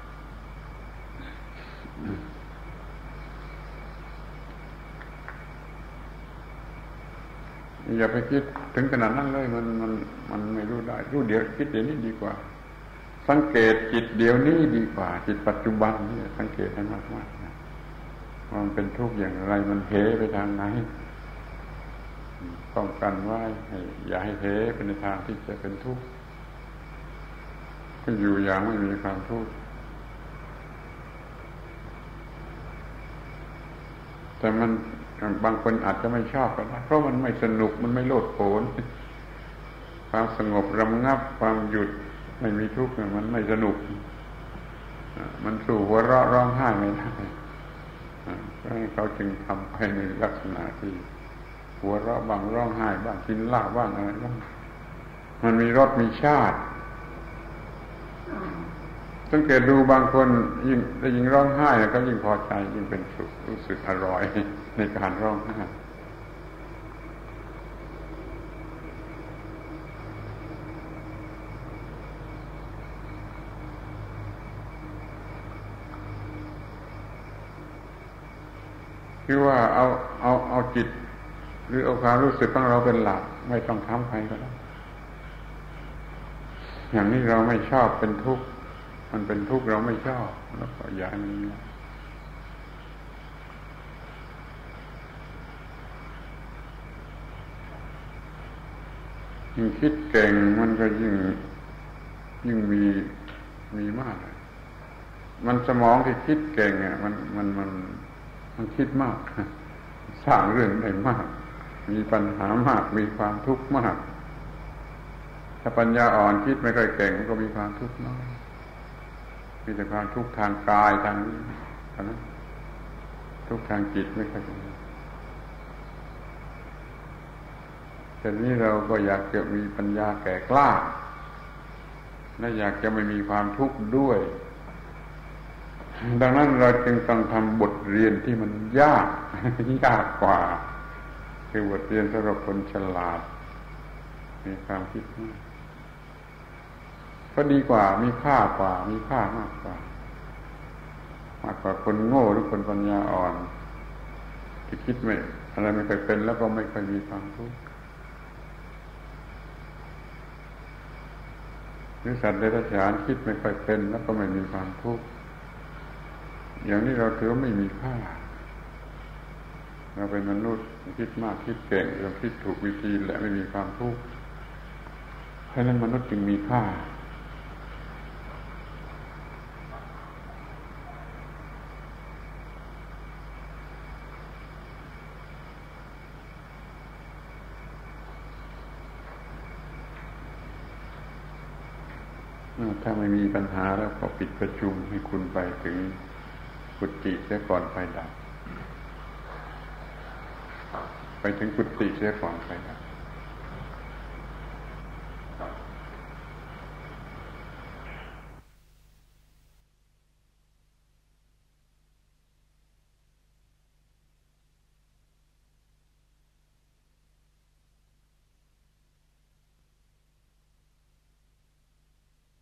อย่าไปคิดถึงขนาดนั้นเลยมันไม่รู้ได้รู้เดี๋ยวคิดเดี๋ยวนี้ดีกว่าสังเกตจิตเดี๋ยวนี้ดีกว่าจิตปัจจุบันนี่สังเกตให้มากๆนะว่ามันเป็นทุกข์อย่างไรมันเหไปทางไหนป้องกันไว้อย่าให้เหไปในทางที่จะเป็นทุกข์ก็อยู่อย่างไม่มีความทุกข์แต่มันบางคนอาจจะไม่ชอบก็ได้เพราะมันไม่สนุกมันไม่โลดโผนความสงบระงับความหยุดไม่มีทุกข์มันไม่สนุกมันสู้หัวเราะร้องไห้ไม่ได้เพราะเขาจึงทำไปในลักษณะที่หัวเราะบ้างร้องไห้บ้างกินเหล้าบ้างอะไรบ้างมันมีรสมีชาติสังเกตดูบางคนยิ่งร้องไห้ก็ยิ่งพอใจยิ่งเป็นสุขรู้สึกอร่อยในการร้องไห้คือว่าเอาจิตหรือเอาความรู้สึกของเราเป็นหลักไม่ต้องทำใครก็ได้อย่างนี้เราไม่ชอบเป็นทุกข์มันเป็นทุกข์เราไม่ชอบแล้วก็อย่าให้มันยิ่งคิดเก่งมันก็ยิ่งมีมากมันสมองที่คิดเก่งอ่ะมันคิดมากสร้างเรื่องได้มากมีปัญหามากมีความทุกข์มากถ้าปัญญาอ่อนคิดไม่ค่อยเก่งก็มีความทุกข์น้อยมีแต่ความทุกข์ทางกายทางนี้นะทุกข์ทางจิตไม่ค่อยมีแต่นี้เราก็อยากจะมีปัญญาแก่กล้าและอยากจะไม่มีความทุกข์ด้วยดังนั้นเราจึงต้องทำบทเรียนที่มันยากกว่าคือบทเรียนสำหรับคนฉลาดมีความคิดมากก็ดีกว่ามีค่ากว่ามีค่ามากกว่าคนโง่หรือคนปัญญาอ่อนที่คิดไม่อะไรไม่เคยเป็นแล้วก็ไม่เคยมีความทุกข์หรือสัตว์เดรัจฉานคิดไม่ค่อยเป็นแล้วก็ไม่มีความทุกข์อย่างนี้เราถือว่าไม่มีค่าเราเป็นมนุษย์คิดมากคิดเก่งเราคิดถูกวิธีและไม่มีความทุกข์เพราะนั้นมนุษย์จึงมีค่าถ้าไม่มีปัญหาแล้วก็ปิดประชุมให้คุณไปถึงกุฏิเสียก่อนไฟดับไปถึงกุฏิเสียก่อนไฟดับ